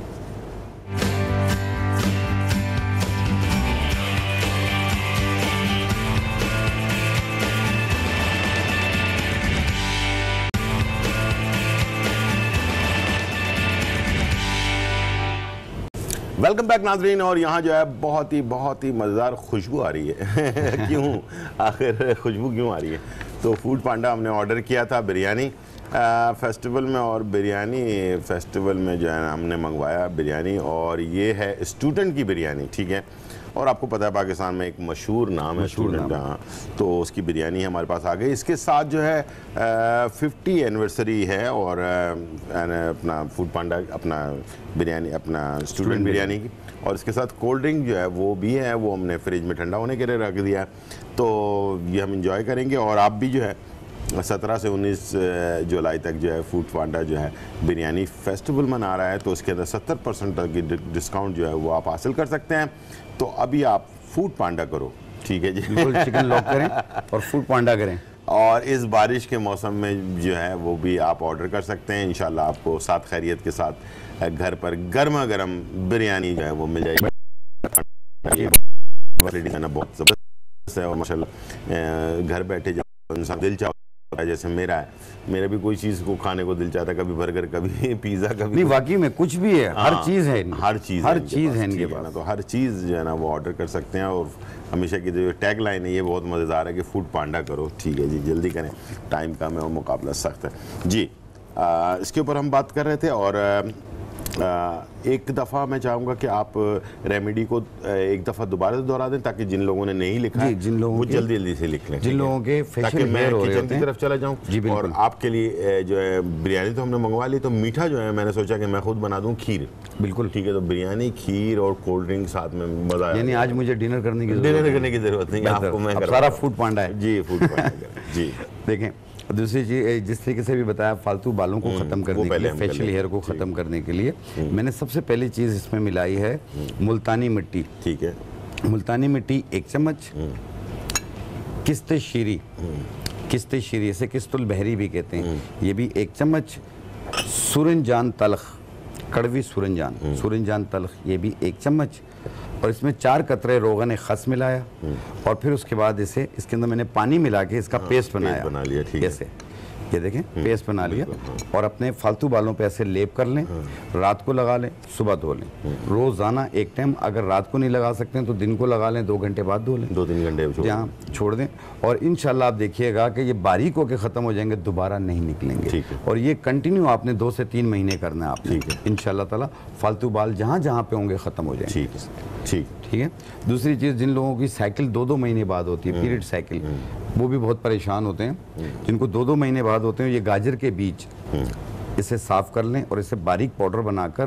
वेलकम बैक नाजरीन। और यहाँ जो है बहुत ही बहुत ही मज़ेदार खुशबू आ रही है। क्यों आखिर खुशबू क्यों आ रही है? तो फूड पांडा हमने ऑर्डर किया था बिरयानी आ, फेस्टिवल में, और बिरयानी फेस्टिवल में जो है हमने मंगवाया बिरयानी, और ये है स्टूडेंट की बिरयानी, ठीक है। और आपको पता है पाकिस्तान में एक मशहूर नाम है स्टूडेंट, हाँ, तो उसकी बिरयानी हमारे पास आ गई। इसके साथ जो है फिफ्टी एनिवर्सरी है, और आ, अपना फूड पांडा अपना बिरयानी अपना स्टूडेंट बिरयानी की, और इसके साथ कोल्ड ड्रिंक जो है वो भी है, वो हमने फ्रिज में ठंडा होने के लिए रख दिया है। तो ये हम इंजॉय करेंगे। और आप भी जो है सत्रह से उन्नीस जुलाई तक जो है फूड पांडा जो है बिरयानी फेस्टिवल मना रहा है, तो उसके अंदर सत्तर परसेंट तक की डिस्काउंट जो है वो आप हासिल कर सकते हैं। तो अभी आप फूड पांडा करो, ठीक है जी। बिल्कुल, चिकन लॉक करें और फूड पांडा करें। और इस बारिश के मौसम में जो है वो भी आप ऑर्डर कर सकते हैं। इंशाल्लाह आपको साथ खैरियत के साथ घर पर गर्मा गर्म बिरयानी जो है वो मिल जाएगी। बहुत ज़बरदस्त है, और माशाल्लाह घर बैठे जब इंसान दिल चाहता है, जैसे मेरा है, मेरा भी कोई चीज़ को खाने को दिल चाहता है, कभी बर्गर, कभी पिज़्ज़ा, कभी नहीं, वाकई में कुछ भी है, हर चीज़ है, हर चीज़ हर चीज़ है इनके पास, पास। तो हर चीज़ जो है ना वो ऑर्डर कर सकते हैं। और हमेशा की जो टैग लाइन है ये बहुत मज़ेदार है कि फूड पांडा करो, ठीक है जी, जल्दी करें, टाइम कम है और मुकाबला सख्त है जी। आ, इसके ऊपर हम बात कर रहे थे। और आ, एक दफ़ा मैं चाहूँगा कि आप रेमेडी को एक दफ़ा दोबारा दोहरा दें, ताकि जिन लोगों ने नहीं लिखा है जिन लोगों वो के- जल्दी जल्दी से लिख लें, जिन लोगों के ताकि फेशियल मैं हेयर हो रहे किचन होते की हैं। तरफ चला जाऊँ। जी, बिल्कुल। और आपके लिए जो है बिरयानी तो हमने मंगवा ली, तो मीठा जो है मैंने सोचा कि मैं खुद बना दूँ खीर। बिल्कुल, ठीक है, तो बिरयानी, खीर और कोल्ड ड्रिंक साथ में मज़ा आया। यानी आज मुझे डिनर करने की डिनर जरूरत करने की ज़रूरत नहीं है, बेहतर। आपको मैं अब करवा सारा दूँ। फूड पांडा है जी, फूड पांडा करें। जी देखें, दूसरी चीज़ जिस तरीके से भी बताया, फालतू बालों को ख़त्म करने के पहले लिए, हम कर फेशियल लें। हेयर को ख़त्म करने के लिए मैंने सबसे पहली चीज़ इसमें मिलाई है मुल्तानी मिट्टी। ठीक है। मुल्तानी मिट्टी एक चम्मच, किस्ते शीरी, किस्ते शीरी इसे किस्तुल बहरी भी कहते हैं, ये भी एक चम्मच, सूरनजान तलख, कड़वी सूरनजान, सूरनजान तलख ये भी एक चम्मच, और इसमें चार कतरे रोगन खस मिलाया, और फिर उसके बाद इसे इसके अंदर मैंने पानी मिला के इसका पेस्ट बनाया, बना लिया, ठीक है। जैसे ये देखें पेस्ट बना लिया, और अपने फालतू बालों पे ऐसे लेप कर लें, रात को लगा लें, सुबह धो लें, रोज़ाना एक टाइम। अगर रात को नहीं लगा सकते हैं तो दिन को लगा लें, दो घंटे बाद धो लें, दो तीन घंटे छोड़ जहाँ छोड़ दें, और इंशाल्लाह आप देखिएगा कि ये बारीक होकर ख़त्म हो जाएंगे, दोबारा नहीं निकलेंगे। ठीक है। और ये कंटिन्यू आपने दो से तीन महीने करना है आपने, ठीक है। इंशाल्लाह ताला फालतू बाल जहाँ जहाँ पे होंगे ख़त्म हो जाएंगे। ठीक है, ठीक। ठीक है। दूसरी चीज़, जिन लोगों की साइकिल दो दो महीने बाद होती है, पीरियड साइकिल, वो भी बहुत परेशान होते हैं। जिनको दो दो महीने बाद होते हैं, ये गाजर के बीज इसे साफ़ कर लें और इसे बारीक पाउडर बनाकर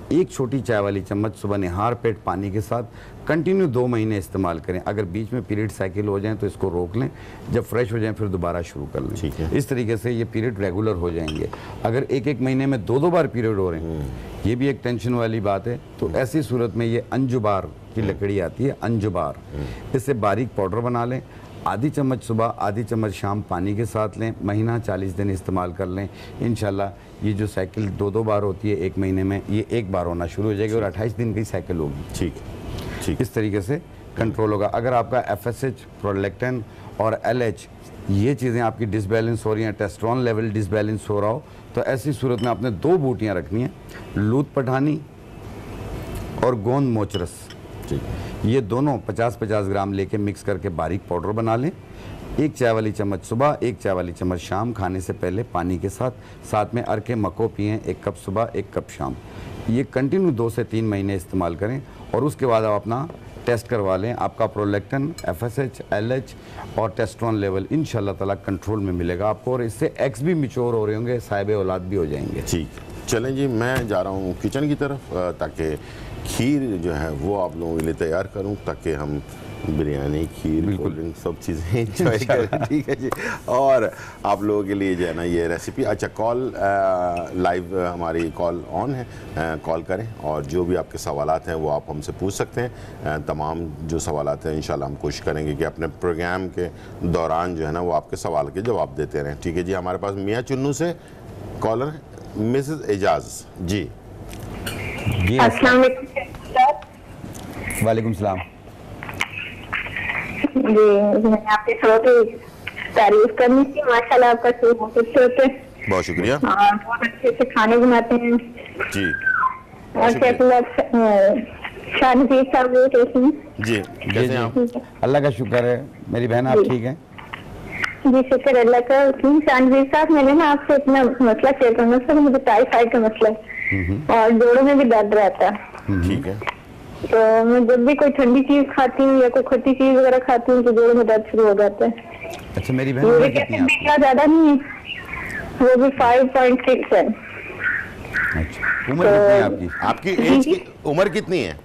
एक छोटी चाय वाली चम्मच सुबह निहार पेट पानी के साथ कंटिन्यू दो महीने इस्तेमाल करें। अगर बीच में पीरियड साइकिल हो जाए तो इसको रोक लें, जब फ्रेश हो जाए फिर दोबारा शुरू कर लें। ठीक है। इस तरीके से ये पीरियड रेगुलर हो जाएंगे। अगर एक एक महीने में दो दो बार पीरियड हो रहे हैं, ये भी एक टेंशन वाली बात है, तो ऐसी सूरत में ये अंजुबार की लकड़ी आती है, अंजुबार, इससे बारीक पाउडर बना लें। आधी चम्मच सुबह आधी चम्मच शाम पानी के साथ लें, महीना चालीस दिन इस्तेमाल कर लें। इंशाल्लाह ये जो साइकिल दो दो बार होती है एक महीने में, ये एक बार होना शुरू हो जाएगी और अट्ठाईस दिन की साइकिल होगी। ठीक ठीक इस तरीके से कंट्रोल होगा। अगर आपका एफ एस एच, प्रोलेक्टिन और एल एच ये चीज़ें आपकी डिसबैलेंस हो रही हैं, टेस्टोस्टेरोन लेवल डिसबैलेंस हो रहा हो, तो ऐसी सूरत में आपने दो बूटियाँ रखनी हैं, लूत पठानी और गोंद मोचरस। ये दोनों पचास पचास ग्राम लेके मिक्स करके बारीक पाउडर बना लें। एक चाय वाली चम्मच सुबह, एक चाय वाली चम्मच शाम, खाने से पहले पानी के साथ। साथ में अरके मको पिएं, एक कप सुबह एक कप शाम। ये कंटिन्यू दो से तीन महीने इस्तेमाल करें और उसके बाद आप अपना टेस्ट करवा लें। आपका prolactin, F S H, L H और टेस्टोस्टेरोन लेवल इंशाल्लाह ताला कंट्रोल में मिलेगा आपको, और इससे एग्स भी मिच्योर हो रहे होंगे, साहिब औलाद भी हो जाएंगे। ठीक, चलें जी, मैं जा रहा हूँ किचन की तरफ ताकि खीर जो है वो आप लोगों के लिए तैयार करूं, ताकि हम बिरयानी, खीर, कोल्ड ड्रिंक सब चीज़ें इंजॉय करें। ठीक है जी। और आप लोगों के लिए जो है ना ये रेसिपी, अच्छा कॉल लाइव हमारी कॉल ऑन है, कॉल करें और जो भी आपके सवालात हैं वो आप हमसे पूछ सकते हैं। तमाम जो सवालात हैं इंशाल्लाह हम कोशिश करेंगे कि अपने प्रोग्राम के दौरान जो है ना वो आपके सवाल के जवाब देते रहें। ठीक है जी। हमारे पास मियाँ चुन्नू से कॉलर है, मिसेस एजाज जी। जी अस्सलाम वालेकुम सलाम। जी, मैंने आपकी थोड़ा सी तारीफ करनी थी, माशाल्लाह आपका शो बहुत अच्छे होते हैं। बहुत शुक्रिया। हाँ, बहुत अच्छे से खाने बनाते हैं जी। और कैसे शानवीर साहब वो कैसे हैं? जी, कैसे हैं आप? अल्लाह का शुक्र है। मेरी बहन आप ठीक हैं? जी शुक्र अल्लाह का। शानवीर साहब, मैंने ना आपसे अपना मसला शेयर करना था, मुझे टाइफाइड का मसला है और जोड़ों में भी दर्द रहता है। ठीक है। तो मैं जब भी कोई ठंडी चीज खाती हूँ या कोई खट्टी चीज वगैरह खाती हूँ तो जोड़ों में दर्द शुरू हो जाता है। अच्छा, मेरी बहन उम्र कितनी है आपकी? ज्यादा नहीं है, वो भी फाइव पॉइंट सिक्स है। अच्छा, उम्र कितनी है आपकी? आपकी एज की उम्र कितनी है?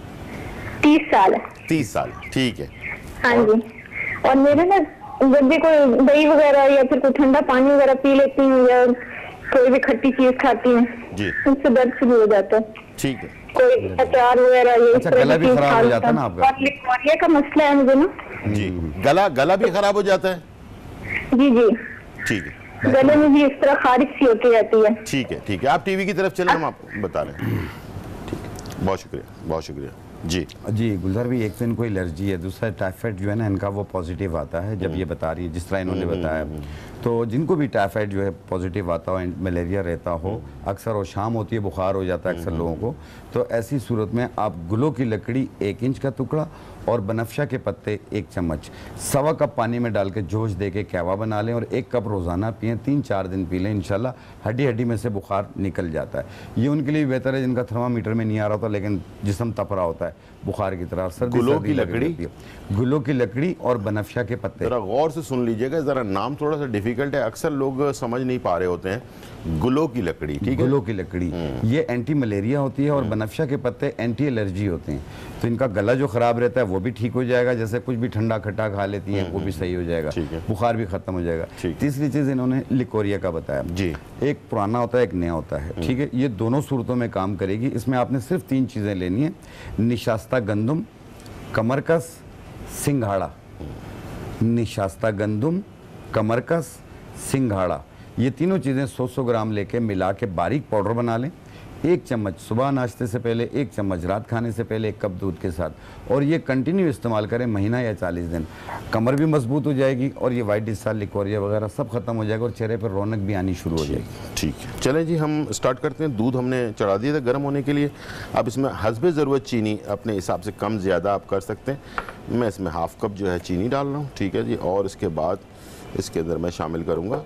तीस साल है। तीस साल, ठीक है। हाँ जी। और मेरे ना जब भी कोई दही वगैरह या फिर कोई ठंडा पानी वगैरह पी लेती हूँ या कोई भी खट्टी चीज खाती हूँ जी, उससे दर्द शुरू हो जाता है। ठीक है। कोई अचार वगैरह ये अच्छा, गला भी खराब हो जाता है ना आपका? और लिकोरिया का मसला है मुझे ना। जी, गला गला भी खराब हो जाता है? जी जी, ठीक है। गले में भी इस तरह खारिश सी होती रहती है। ठीक है, ठीक है। आप टीवी की तरफ चलें, हम आपको बता रहे हैं। ठीक है, बहुत शुक्रिया, बहुत शुक्रिया जी। जी गुलजार भी, एक तो इनको एलर्जी है, दूसरा टाइफाइड जो है ना इनका वो पॉजिटिव आता है जब ये बता रही है, जिस तरह इन्होंने बताया। तो जिनको भी टाइफाइड जो है पॉजिटिव आता हो, मलेरिया रहता हो, अक्सर और शाम होती है बुखार हो जाता है अक्सर लोगों को, तो ऐसी सूरत में आप गुलों की लकड़ी एक इंच का टुकड़ा और बनफ्शा के पत्ते एक चम्मच सवा कप पानी में डाल के जोश दे के कहवा बना लें और एक कप रोज़ाना पिएं, तीन चार दिन पी लें, इंशाल्लाह हड्डी हड्डी में से बुखार निकल जाता है। ये उनके लिए बेहतर है जिनका थर्मामीटर में नहीं आ रहा होता लेकिन जिस्म तप रहा होता है बुखार की तरह। सर्दी गुलों सर्दी की लगी लकड़ी? रहती है। गुलों की लकड़ी और बनफ्शा के पत्ते। ज़रा गौर से सुन लीजिएगा, ज़रा नाम थोड़ा सा डिफिकल्ट है, अक्सर लोग समझ नहीं पा रहे होते हैं। गुलों की लकड़ी, ठीक है। गुलों की लकड़ी ये एंटी मलेरिया होती है और बनफ्शा के पत्ते एंटी एलर्जी होते हैं, तो इनका गला जो खराब रहता है वो भी ठीक हो जाएगा, जैसे कुछ भी ठंडा खट्टा खा लेती हैं वो भी सही हो जाएगा, बुखार भी खत्म हो जाएगा। तीसरी चीज़ इन्होंने लिकोरिया का बताया जी, एक पुराना होता है एक नया होता है, ठीक है। ये दोनों सूरतों में काम करेगी। इसमें आपने सिर्फ तीन चीज़ें लेनी है, निशास्ता गंदम, कमरकस, सिंघाड़ा। निशास्ता गंदम, कमरकस, सिंघाड़ा, ये तीनों चीज़ें सौ सौ ग्राम लेके मिला के बारीक पाउडर बना लें। एक चम्मच सुबह नाश्ते से पहले, एक चम्मच रात खाने से पहले एक कप दूध के साथ, और ये कंटिन्यू इस्तेमाल करें महीना या चालीस दिन। कमर भी मजबूत हो जाएगी और ये वाइट डिस्चार्ज, लिकोरिया वगैरह सब खत्म हो जाएगा और चेहरे पर रौनक भी आनी शुरू हो जाएगी। ठीक है, चलें जी हम स्टार्ट करते हैं। दूध हमने चढ़ा दिया था गर्म होने के लिए। अब इसमें हस्बे ज़रूरत चीनी अपने हिसाब से कम ज़्यादा आप कर सकते हैं। मैं इसमें हाफ़ कप जो है चीनी डाल रहा हूँ, ठीक है जी। और इसके बाद इसके अंदर मैं शामिल करूँगा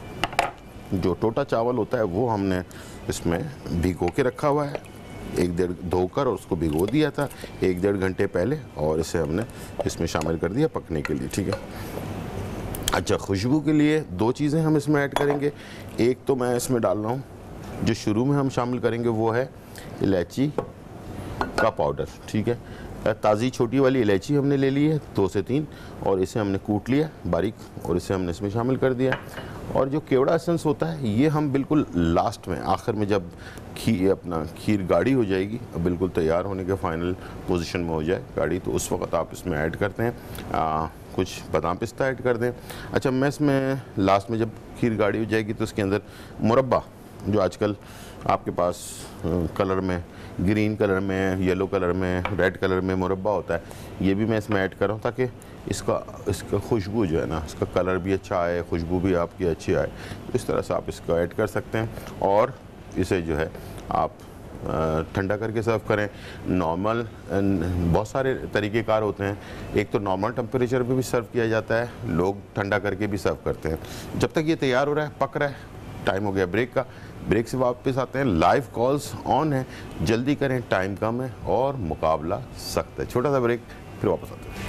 जो टोटा चावल होता है, वो हमने इसमें भिगो के रखा हुआ है, एक डेढ़ धोकर और उसको भिगो दिया था एक डेढ़ घंटे पहले, और इसे हमने इसमें शामिल कर दिया पकने के लिए, ठीक है। अच्छा, खुशबू के लिए दो चीज़ें हम इसमें ऐड करेंगे। एक तो मैं इसमें डाल रहा हूँ, जो शुरू में हम शामिल करेंगे वो है इलायची का पाउडर, ठीक है। ताज़ी छोटी वाली इलायची हमने ले ली है, दो से तीन, और इसे हमने कूट लिया बारीक और इसे हमने इसमें शामिल कर दिया। और जो केवड़ा एसेंस होता है ये हम बिल्कुल लास्ट में, आखिर में, जब खीर अपना खीर गाढ़ी हो जाएगी, बिल्कुल तैयार होने के फाइनल पोजीशन में हो जाए गाढ़ी, तो उस वक्त आप इसमें ऐड करते हैं आ, कुछ बादाम पिस्ता ऐड कर दें। अच्छा, मैं इसमें लास्ट में जब खीर गाढ़ी हो जाएगी तो इसके अंदर मुरब्बा, जो आजकल आपके पास कलर में, ग्रीन कलर में, येलो कलर में, रेड कलर में मुरब्बा होता है, ये भी मैं इसमें ऐड कर रहा हूँ ताकि इसका इसका खुशबू जो है ना, इसका कलर भी अच्छा आए, खुशबू भी आपकी अच्छी आए। इस तरह से आप इसको ऐड कर सकते हैं और इसे जो है आप ठंडा करके सर्व करें। नॉर्मल बहुत सारे तरीक़ेकार होते हैं, एक तो नॉर्मल टेम्परेचर पे भी सर्व किया जाता है, लोग ठंडा करके भी सर्व करते हैं। जब तक ये तैयार हो रहा है, पक रहा है, टाइम हो गया ब्रेक का, ब्रेक से वापस आते हैं। लाइव कॉल्स ऑन है, जल्दी करें, टाइम कम है और मुकाबला सख्त है। छोटा सा ब्रेक, फिर वापस आते हैं।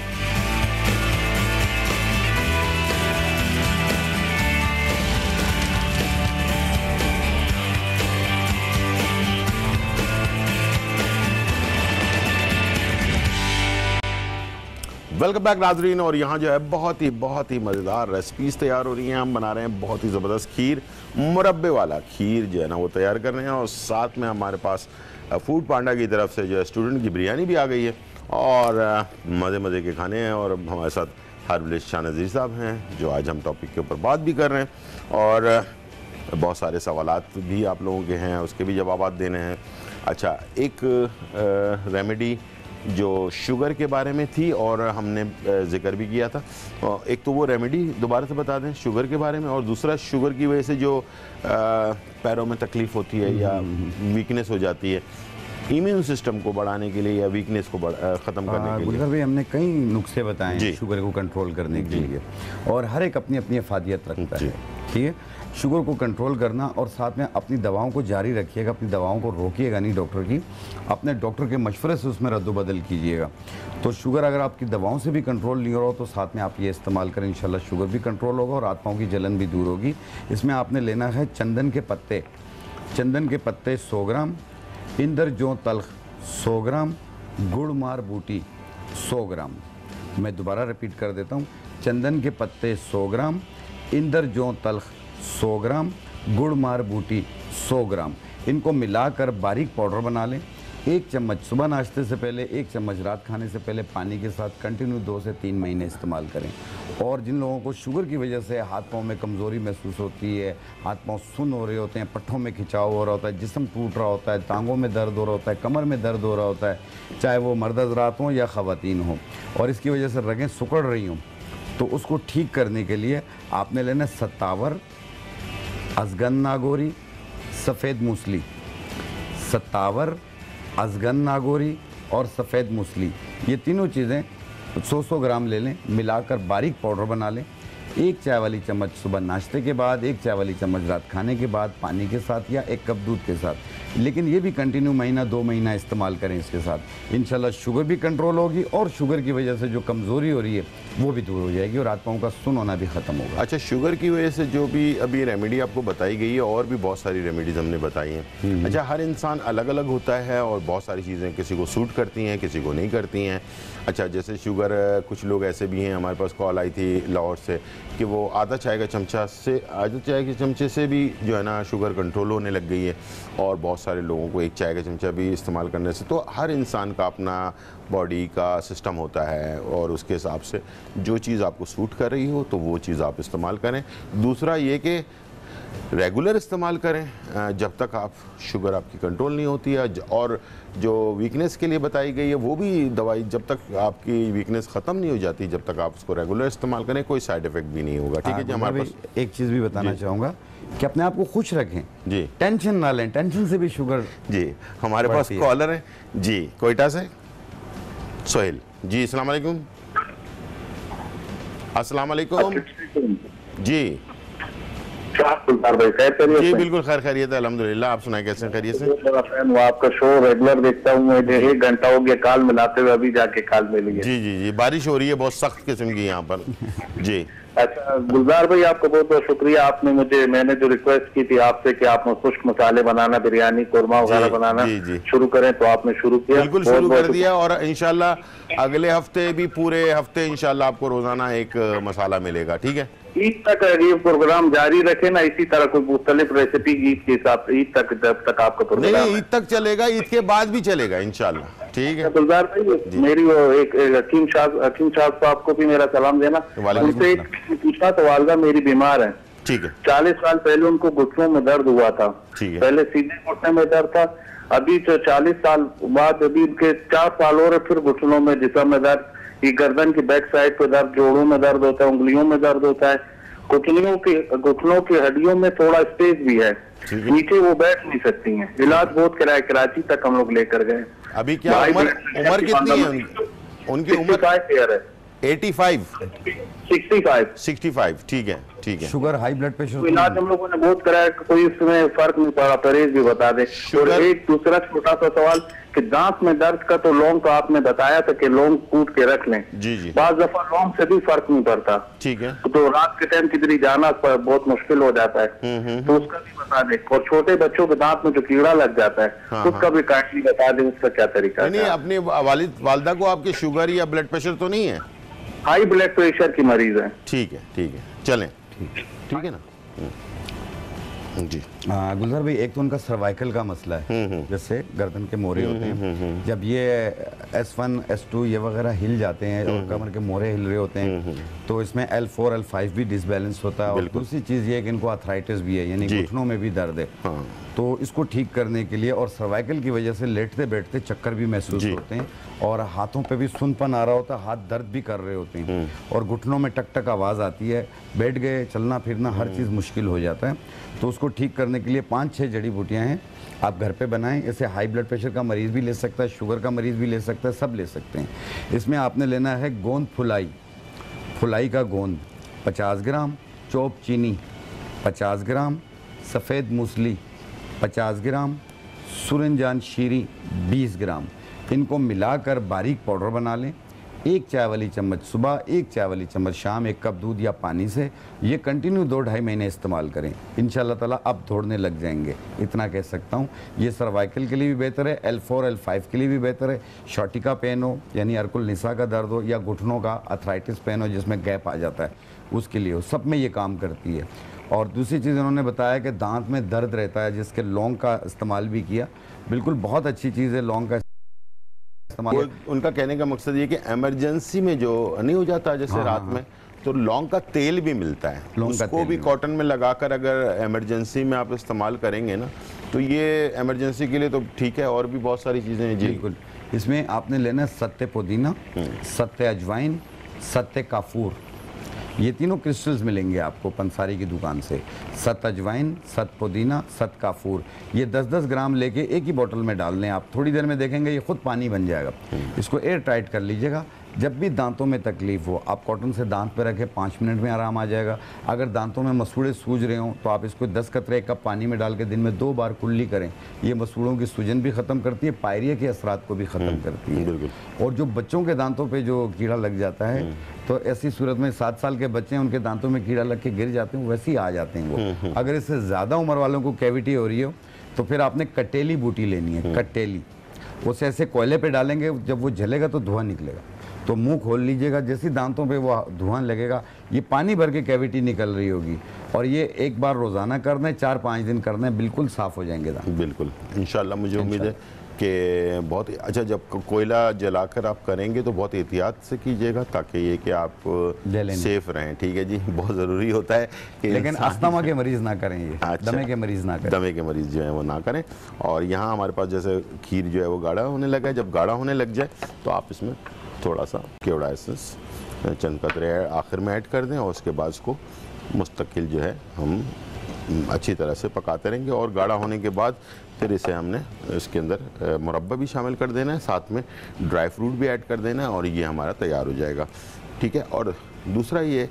वेलकम बैक नाजरीन, और यहाँ जो है बहुत ही बहुत ही मज़ेदार रेसिपीज़ तैयार हो रही हैं। हम बना रहे हैं बहुत ही ज़बरदस्त खीर, मुरब्बे वाला खीर जो है ना वो तैयार कर रहे हैं। और साथ में हमारे पास फूड पांडा की तरफ से जो है स्टूडेंट की बिरयानी भी आ गई है और मज़े मज़े के खाने हैं। और हमारे साथ हरबलिस्ट शाह नज़ीर साहब हैं जो आज हम टॉपिक के ऊपर बात भी कर रहे हैं और बहुत सारे सवालात भी आप लोगों के हैं, उसके भी जवाब देने हैं। अच्छा, एक रेमेडी जो शुगर के बारे में थी और हमने जिक्र भी किया था, एक तो वो रेमेडी दोबारा से बता दें शुगर के बारे में, और दूसरा शुगर की वजह से जो पैरों में तकलीफ़ होती है या वीकनेस हो जाती है, इम्यून सिस्टम को बढ़ाने के लिए या वीकनेस को ख़त्म करने के लिए। भाई हमने कई नुस्खे बताए हैं शुगर को कंट्रोल करने के लिए, और हर एक अपनी अपनी अफादियत रखता है, ठीक है। शुगर को कंट्रोल करना और साथ में अपनी दवाओं को जारी रखिएगा, अपनी दवाओं को रोकिएगा नहीं डॉक्टर की, अपने डॉक्टर के मशवरे से उसमें रद्दबदल कीजिएगा। तो शुगर अगर आपकी दवाओं से भी कंट्रोल नहीं हो रहा हो तो साथ में आप ये इस्तेमाल करें, इंशाल्लाह शुगर भी कंट्रोल होगा और आत्माओं की जलन भी दूर होगी। इसमें आपने लेना है चंदन के पत्ते, चंदन के पत्ते सौ ग्राम, इंदर जौ तल्ख सौ ग्राम, गुड़ मार बूटी सौ ग्राम। मैं दोबारा रिपीट कर देता हूँ, चंदन के पत्ते सौ ग्राम, इंदर जौ तल्ख सौ ग्राम, गुड़ मार बूटी सौ ग्राम। इनको मिलाकर बारीक पाउडर बना लें। एक चम्मच सुबह नाश्ते से पहले, एक चम्मच रात खाने से पहले पानी के साथ कंटिन्यू दो से तीन महीने इस्तेमाल करें। और जिन लोगों को शुगर की वजह से हाथ पाँव में कमज़ोरी महसूस होती है, हाथ पाँव सुन्न हो रहे होते हैं, पट्ठों में खिंचाव हो रहा होता है, जिस्म टूट रहा होता है, टांगों में दर्द हो रहा होता है, कमर में दर्द हो रहा होता है, चाहे वो मर्द हज़रात हों या ख़वातीन हों, और इसकी वजह से रगें सिकुड़ रही हों, तो उसको ठीक करने के लिए आपने लेना सत्तावर, अज़गन नागोरी, सफ़ेद मूसली। सत्तावर, अज़गन नागोरी और सफ़ेद मूसली, ये तीनों चीज़ें सौ सौ ग्राम ले लें, मिलाकर बारीक पाउडर बना लें। एक चाय वाली चम्मच सुबह नाश्ते के बाद, एक चाय वाली चम्मच रात खाने के बाद पानी के साथ या एक कप दूध के साथ, लेकिन ये भी कंटिन्यू महीना दो महीना इस्तेमाल करें इसके साथ। इंशाल्लाह शुगर भी कंट्रोल होगी और शुगर की वजह से जो कमज़ोरी हो रही है वो भी दूर हो जाएगी और हाथ पाँव का सुन होना भी ख़त्म होगा। अच्छा, शुगर की वजह से जो भी अभी रेमेडी आपको बताई गई है, और भी बहुत सारी रेमेडीज़ हमने बताई हैं। अच्छा, हर इंसान अलग अलग होता है और बहुत सारी चीज़ें किसी को सूट करती हैं, किसी को नहीं करती हैं। अच्छा, जैसे शुगर, कुछ लोग ऐसे भी हैं, हमारे पास कॉल आई थी लाहौर से कि वो आधा चाय का चमचा से आधा चाय के चमचे से भी जो है ना शुगर कंट्रोल होने लग गई है, और बहुत सारे लोगों को एक चाय का चमचा भी इस्तेमाल करने से। तो हर इंसान का अपना बॉडी का सिस्टम होता है और उसके हिसाब से जो चीज़ आपको सूट कर रही हो तो वो चीज़ आप इस्तेमाल करें। दूसरा ये कि रेगुलर इस्तेमाल करें जब तक आप शुगर आपकी कंट्रोल नहीं होती है, और जो वीकनेस के लिए बताई गई है वो भी दवाई जब तक आपकी वीकनेस ख़त्म नहीं हो जाती, जब तक आप उसको रेगुलर इस्तेमाल करें, कोई साइड इफ़ेक्ट भी नहीं होगा। ठीक है जी। हमारे पास एक चीज़ भी बताना चाहूँगा कि अपने आप को खुश रखें जी, टेंशन ना लें, टेंशन से भी शुगर जी। हमारे पास कॉलर है जी कोयटा से, सोहेल जी। अस्सलाम वालेकुम। अस्सलाम वालेकुम जी। जी बिल्कुल खैर खैरियत है, अल्हम्दुलिल्लाह। आप सुनाए कैसे खैरियत से? वो आपका शो रेगुलर देखता हूँ मैं, एक घंटा हो गया कॉल मिलाते हुए, अभी जाके कॉल मिली है। जी जी जी, बारिश हो रही है बहुत सख्त किस्म की यहाँ पर जी। अच्छा गुलजार भाई, आपका बहुत बहुत शुक्रिया। आपने मुझे, मैंने जो रिक्वेस्ट की थी आपसे कि आप खुश्क मसाले बनाना, बिरयानी, कोरमा वगैरह बनाना जी, जी। शुरू करें, तो आपने शुरू किया। बिल्कुल शुरू कर दिया और इंशाल्लाह अगले हफ्ते भी, पूरे हफ्ते इंशाल्लाह आपको रोजाना एक मसाला मिलेगा। ठीक है, ईद तक ये प्रोग्राम जारी रखे ना, इसी तरह कोई मुख्तलिफ रेसिपी ईद के हिसाब से, ईद तक जब तक आपका नहीं प्रोग्राम नहीं है। ईद तक चलेगा, ईद के बाद भी चलेगा इंशाल्लाह। ठीक है गुलजार भाई, मेरी वो एक एक हकीम शाह हकीम शाह साहब को भी मेरा सलाम देना। वालेकुम उनसे एक पूछा तो वालदा मेरी बीमार है, ठीक है चालीस साल पहले उनको घुटनों में दर्द हुआ था। ठीक है। पहले सीधे घुटने में दर्द था, अभी तो चालीस साल बाद अभी उनके चार साल हो रहे फिर घुटनों में, जिसम में दर्द, ये गर्दन की बैक साइड पे दर्द, जोड़ों में दर्द होता है, उंगलियों में दर्द होता है, घुटनों की घुटनों की हड्डियों में थोड़ा स्पेस भी है, नीचे वो बैठ नहीं सकती हैं। इलाज बहुत कराया, कराची तक हम लोग लेकर गए। अभी क्या उम्र उम्र कितनी है उनकी? उनकी उम्र ईयर है, पचासी सिक्सटी फाइव। पैंसठ। ठीक है ठीक है। शुगर, हाई ब्लड प्रेशर, तो इलाज हम लोगों ने बहुत कराया, कोई इसमें फर्क नहीं पड़ा। परहेज भी बता दे। और एक दूसरा छोटा सा सवाल कि दांत में दर्द का, तो लौंग तो आपने बताया था कि लौंग कूट के रख लें। जी जी। बाज दफा लौंग से भी फर्क नहीं पड़ता। ठीक है। तो रात के टाइम किधर जाना पर बहुत मुश्किल हो जाता है, तो उसका भी बता दे। और छोटे बच्चों के दांत में जो कीड़ा लग जाता है, हाँ, उसका भी काटली बता दे, उसका क्या तरीका नहीं है। अपने वालिद वालदा को आपके शुगर या ब्लड प्रेशर तो नहीं है? हाई ब्लड प्रेशर की मरीज है। ठीक है ठीक है, चलें। ठीक है ना जी। आ, गुलजार भाई, एक तो उनका सर्वाइकल का मसला है, जैसे गर्दन के मोरे होते हैं, जब ये एस वन एस टू ये वगैरह हिल जाते हैं और कमर के मोरे हिल रहे होते हैं, तो इसमें एल फोर एल फाइव भी डिसबैलेंस होता है। और दूसरी चीज़ ये है कि इनको आर्थराइटिस भी है, यानी घुटनों में भी दर्द है। हाँ। तो इसको ठीक करने के लिए, और सर्वाइकल की वजह से लेटते बैठते चक्कर भी महसूस होते हैं, और हाथों पे भी सुनपन आ रहा होता है, हाथ दर्द भी कर रहे होते हैं, और घुटनों में टक टक आवाज़ आती है, बैठ गए, चलना फिरना हर चीज़ मुश्किल हो जाता है। तो उसको ठीक करने के लिए पाँच छः जड़ी बूटियाँ हैं, आप घर पे बनाएं। इसे हाई ब्लड प्रेशर का मरीज़ भी ले सकता है, शुगर का मरीज़ भी ले सकता है, सब ले सकते हैं। इसमें आपने लेना है गोंद फुलाई, फुलाई का गोंद पचास ग्राम, चौप चीनी पचास ग्राम, सफ़ेद मूसली पचास ग्राम, सूरजजान शीरी बीस ग्राम। इनको मिलाकर बारीक पाउडर बना लें। एक चाय वाली चम्मच सुबह, एक चाय वाली चम्मच शाम, एक कप दूध या पानी से ये कंटिन्यू दो ढाई महीने इस्तेमाल करें। इंशाल्लाह ताला आप दौड़ने लग जाएंगे, इतना कह सकता हूँ। ये सर्वाइकल के लिए भी बेहतर है, एल फोर एल फाइव के लिए भी बेहतर है। शॉटिका पेन हो, यानी अर्कुल निसा का दर्द हो, या घुटनों का अर्थराइटिस पेन हो जिसमें गैप आ जाता है, उसके लिए हो, सब में ये काम करती है। और दूसरी चीज़ उन्होंने बताया कि दांत में दर्द रहता है, जिसके लौंग का इस्तेमाल भी किया। बिल्कुल बहुत अच्छी चीज़ है लौंग का इस्तेमाल। उनका कहने का मकसद ये कि इमरजेंसी में जो नहीं हो जाता जैसे हाँ, रात हाँ, में, तो लौंग का तेल भी मिलता है, लौंग का उसको तेल भी भी कॉटन में लगाकर अगर इमरजेंसी में आप इस्तेमाल करेंगे ना, तो ये इमरजेंसी के लिए तो ठीक है। और भी बहुत सारी चीज़ें हैं जी। बिल्कुल। इसमें आपने लेना है सत्ते पुदीना, सत्ते अजवाइन, सत्ते काफूर, ये तीनों क्रिस्टल्स मिलेंगे आपको पंसारी की दुकान से। सत अजवाइन, सत पुदीना, सत काफूर, ये दस दस ग्राम लेके एक ही बोतल में डाल लें आप। थोड़ी देर में देखेंगे ये खुद पानी बन जाएगा। इसको एयर टाइट कर लीजिएगा। जब भी दांतों में तकलीफ हो, आप कॉटन से दांत पे रखें, पाँच मिनट में आराम आ जाएगा। अगर दांतों में मसूड़े सूज रहे हों तो आप इसको दस कतरे एक कप पानी में डाल के दिन में दो बार कुल्ली करें। ये मसूड़ों की सूजन भी ख़त्म करती है, पायरिया के असरात को भी ख़त्म करती है। बिल्कुल। और जो बच्चों के दांतों पे जो कीड़ा लग जाता है, तो ऐसी सूरत में सात साल के बच्चे हैं, उनके दांतों में कीड़ा लग के गिर जाते हैं, वैसे ही आ जाते हैं वो। अगर इससे ज़्यादा उम्र वालों को कैविटी हो रही हो तो फिर आपने कटेली बूटी लेनी है। कटेली उसे ऐसे कोयले पे डालेंगे, जब वो जलेगा तो धुआं निकलेगा, तो मुंह खोल लीजिएगा, जैसे दांतों पे वो धुआं लगेगा ये पानी भर के कैविटी निकल रही होगी। और ये एक बार रोज़ाना कर दें, चार पाँच दिन कर दें, बिल्कुल साफ़ हो जाएंगे दांत। बिल्कुल इंशाल्लाह। मुझे उम्मीद है कि बहुत अच्छा, जब कोयला जलाकर आप करेंगे तो बहुत एहतियात से कीजिएगा, ताकि ये कि आप सेफ रहें। ठीक है जी, बहुत ज़रूरी होता है कि लेकिन अस्थमा के मरीज़ ना करें, ये अच्छा, दमे के मरीज़ ना करें, दमे के मरीज़ जो है वो ना करें। और यहाँ हमारे पास जैसे खीर जो है वो गाढ़ा होने लगा है, जब गाढ़ा होने लग जाए तो आप इसमें थोड़ा सा केवड़ा एसेंस चंद कतरे आखिर में ऐड कर दें, और उसके बाद उसको मुस्तकिल जो है हम अच्छी तरह से पकाते रहेंगे। और गाढ़ा होने के बाद फिर इसे हमने इसके अंदर मुरब्बा भी शामिल कर देना है, साथ में ड्राई फ्रूट भी ऐड कर देना है, और ये हमारा तैयार हो जाएगा। ठीक है। और दूसरा ये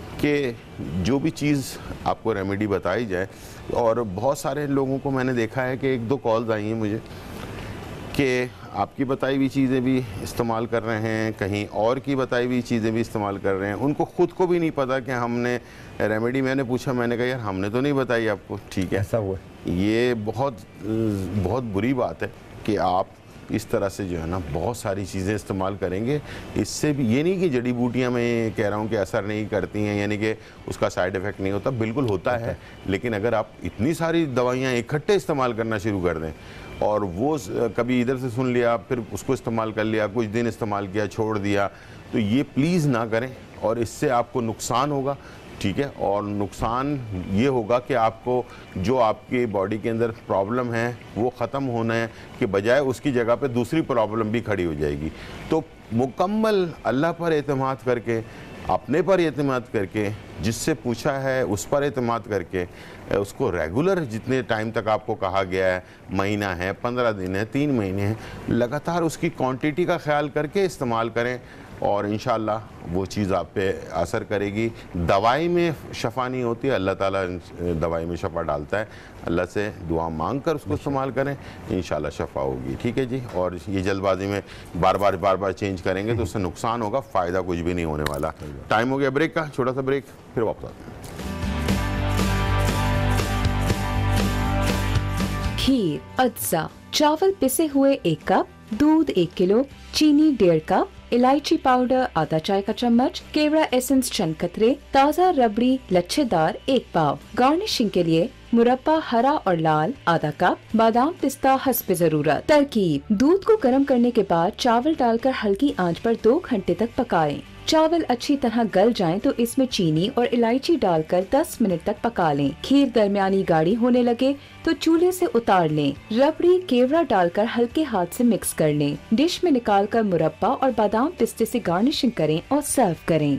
कि जो भी चीज़ आपको रेमेडी बताई जाए, और बहुत सारे लोगों को मैंने देखा है कि एक दो कॉल्स आई हैं मुझे कि आपकी बताई हुई चीज़ें भी इस्तेमाल कर रहे हैं, कहीं और की बताई हुई चीज़ें भी इस्तेमाल कर रहे हैं, उनको ख़ुद को भी नहीं पता कि हमने रेमेडी, मैंने पूछा, मैंने कहा यार हमने तो नहीं बताई आपको, ठीक है। ऐसा हुआ, ये बहुत बहुत बुरी बात है कि आप इस तरह से जो है ना बहुत सारी चीज़ें इस्तेमाल करेंगे। इससे भी ये नहीं कि जड़ी बूटियाँ मैं कह रहा हूँ कि असर नहीं करती हैं, यानी कि उसका साइड इफ़ेक्ट नहीं होता, बिल्कुल होता है, लेकिन अगर आप इतनी सारी दवाइयाँ इकट्ठे इस्तेमाल करना शुरू कर दें और वो कभी इधर से सुन लिया फिर उसको इस्तेमाल कर लिया, कुछ दिन इस्तेमाल किया छोड़ दिया, तो ये प्लीज़ ना करें और इससे आपको नुकसान होगा, ठीक है। और नुकसान ये होगा कि आपको जो आपके बॉडी के अंदर प्रॉब्लम है वो ख़त्म होने के बजाय उसकी जगह पे दूसरी प्रॉब्लम भी खड़ी हो जाएगी। तो मुकम्मल अल्लाह पर एतमाद करके, अपने पर एतमाद करके, जिससे पूछा है उस पर एतमाद करके, उसको रेगुलर जितने टाइम तक आपको कहा गया है, महीना है, पंद्रह दिन है, तीन महीने हैं, लगातार उसकी क्वांटिटी का ख्याल करके इस्तेमाल करें और इंशाअल्लाह वो चीज़ आप पे असर करेगी। दवाई में शफ़ा नहीं होती, अल्लाह ताला दवाई में शफ़ा डालता है। अल्लाह से दुआ मांग कर उसको इस्तेमाल करें, इंशाअल्लाह शफ़ा होगी, ठीक है जी। और ये जल्दबाजी में बार बार बार बार चेंज करेंगे तो उससे नुकसान होगा, फ़ायदा कुछ भी नहीं होने वाला। टाइम हो गया ब्रेक का, छोटा सा ब्रेक, फिर वापस आते हैं। खीर, अज्जा, चावल पिसे हुए एक कप, दूध एक किलो, चीनी डेढ़ कप, इलायची पाउडर आधा चाय का चम्मच, केवड़ा एसेंस चंद कतरे, ताज़ा रबड़ी लच्छेदार एक पाव। गार्निशिंग के लिए मुरब्बा हरा और लाल आधा कप, बादाम पिस्ता हस्बे जरूरत। तरकीब: दूध को गर्म करने के बाद चावल डालकर हल्की आंच पर दो घंटे तक पकाएं। चावल अच्छी तरह गल जाएं तो इसमें चीनी और इलायची डालकर दस मिनट तक पका लें। खीर दरमियानी गाढ़ी होने लगे तो चूल्हे से उतार लें। रबड़ी केवड़ा डालकर हल्के हाथ से मिक्स कर लें। डिश में निकालकर मुरब्बा और बादाम पिस्ते से गार्निशिंग करें और सर्व करें।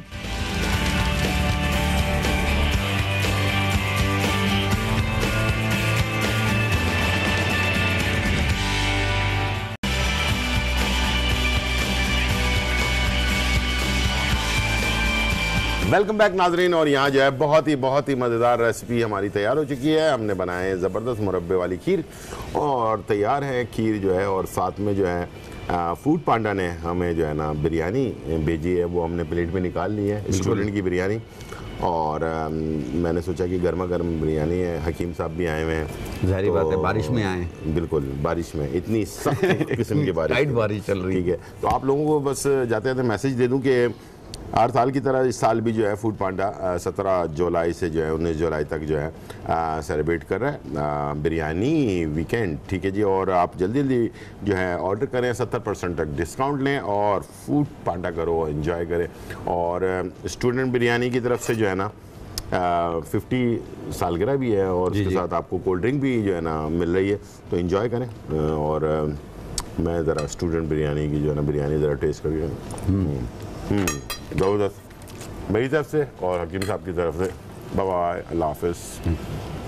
वेलकम बैक नाजरीन। और यहाँ जो है बहुत ही बहुत ही मज़ेदार रेसिपी हमारी तैयार हो चुकी है। हमने बनाए हैं ज़बरदस्त मुरब्बे वाली खीर और तैयार है खीर जो है, और साथ में जो है आ, फूड पांडा ने हमें जो है ना बिरयानी भेजी है, वो हमने प्लेट में निकाल ली है, स्टूडेंट की बिरयानी। और आ, मैंने सोचा कि गर्मा गर्म बिरयानी है, हकीम साहब भी आए हुए हैं, जाहिर तो बात है बारिश में आए, बिल्कुल बारिश में, इतनी सख्त किस्म की बारिश, टाइट बारिश चल रही है, ठीक है। तो आप लोगों को बस जाते जाते मैसेज दे दूँ कि हर साल की तरह इस साल भी जो है फूड पांडा सत्रह जुलाई से जो है उन्नीस जुलाई तक जो है सेलिब्रेट कर रहा है बिरयानी वीकेंड, ठीक है जी। और आप जल्दी जल्दी जो है ऑर्डर करें, सत्तर परसेंट तक डिस्काउंट लें और फूड पांडा करो, एंजॉय करें। और स्टूडेंट बिरयानी की तरफ से जो है ना फिफ्टी सालगिरह भी है और उसके साथ आपको कोल्ड ड्रिंक भी जो है ना मिल रही है, तो एंजॉय करें। और मैं ज़रा स्टूडेंट बिरयानी की जो है ना बिरयानी ज़रा टेस्ट करके ज़बरदस्त मेरी तरफ से और हकीम साहब की तरफ से। बाय बाय, अल्लाह हाफ़िज़।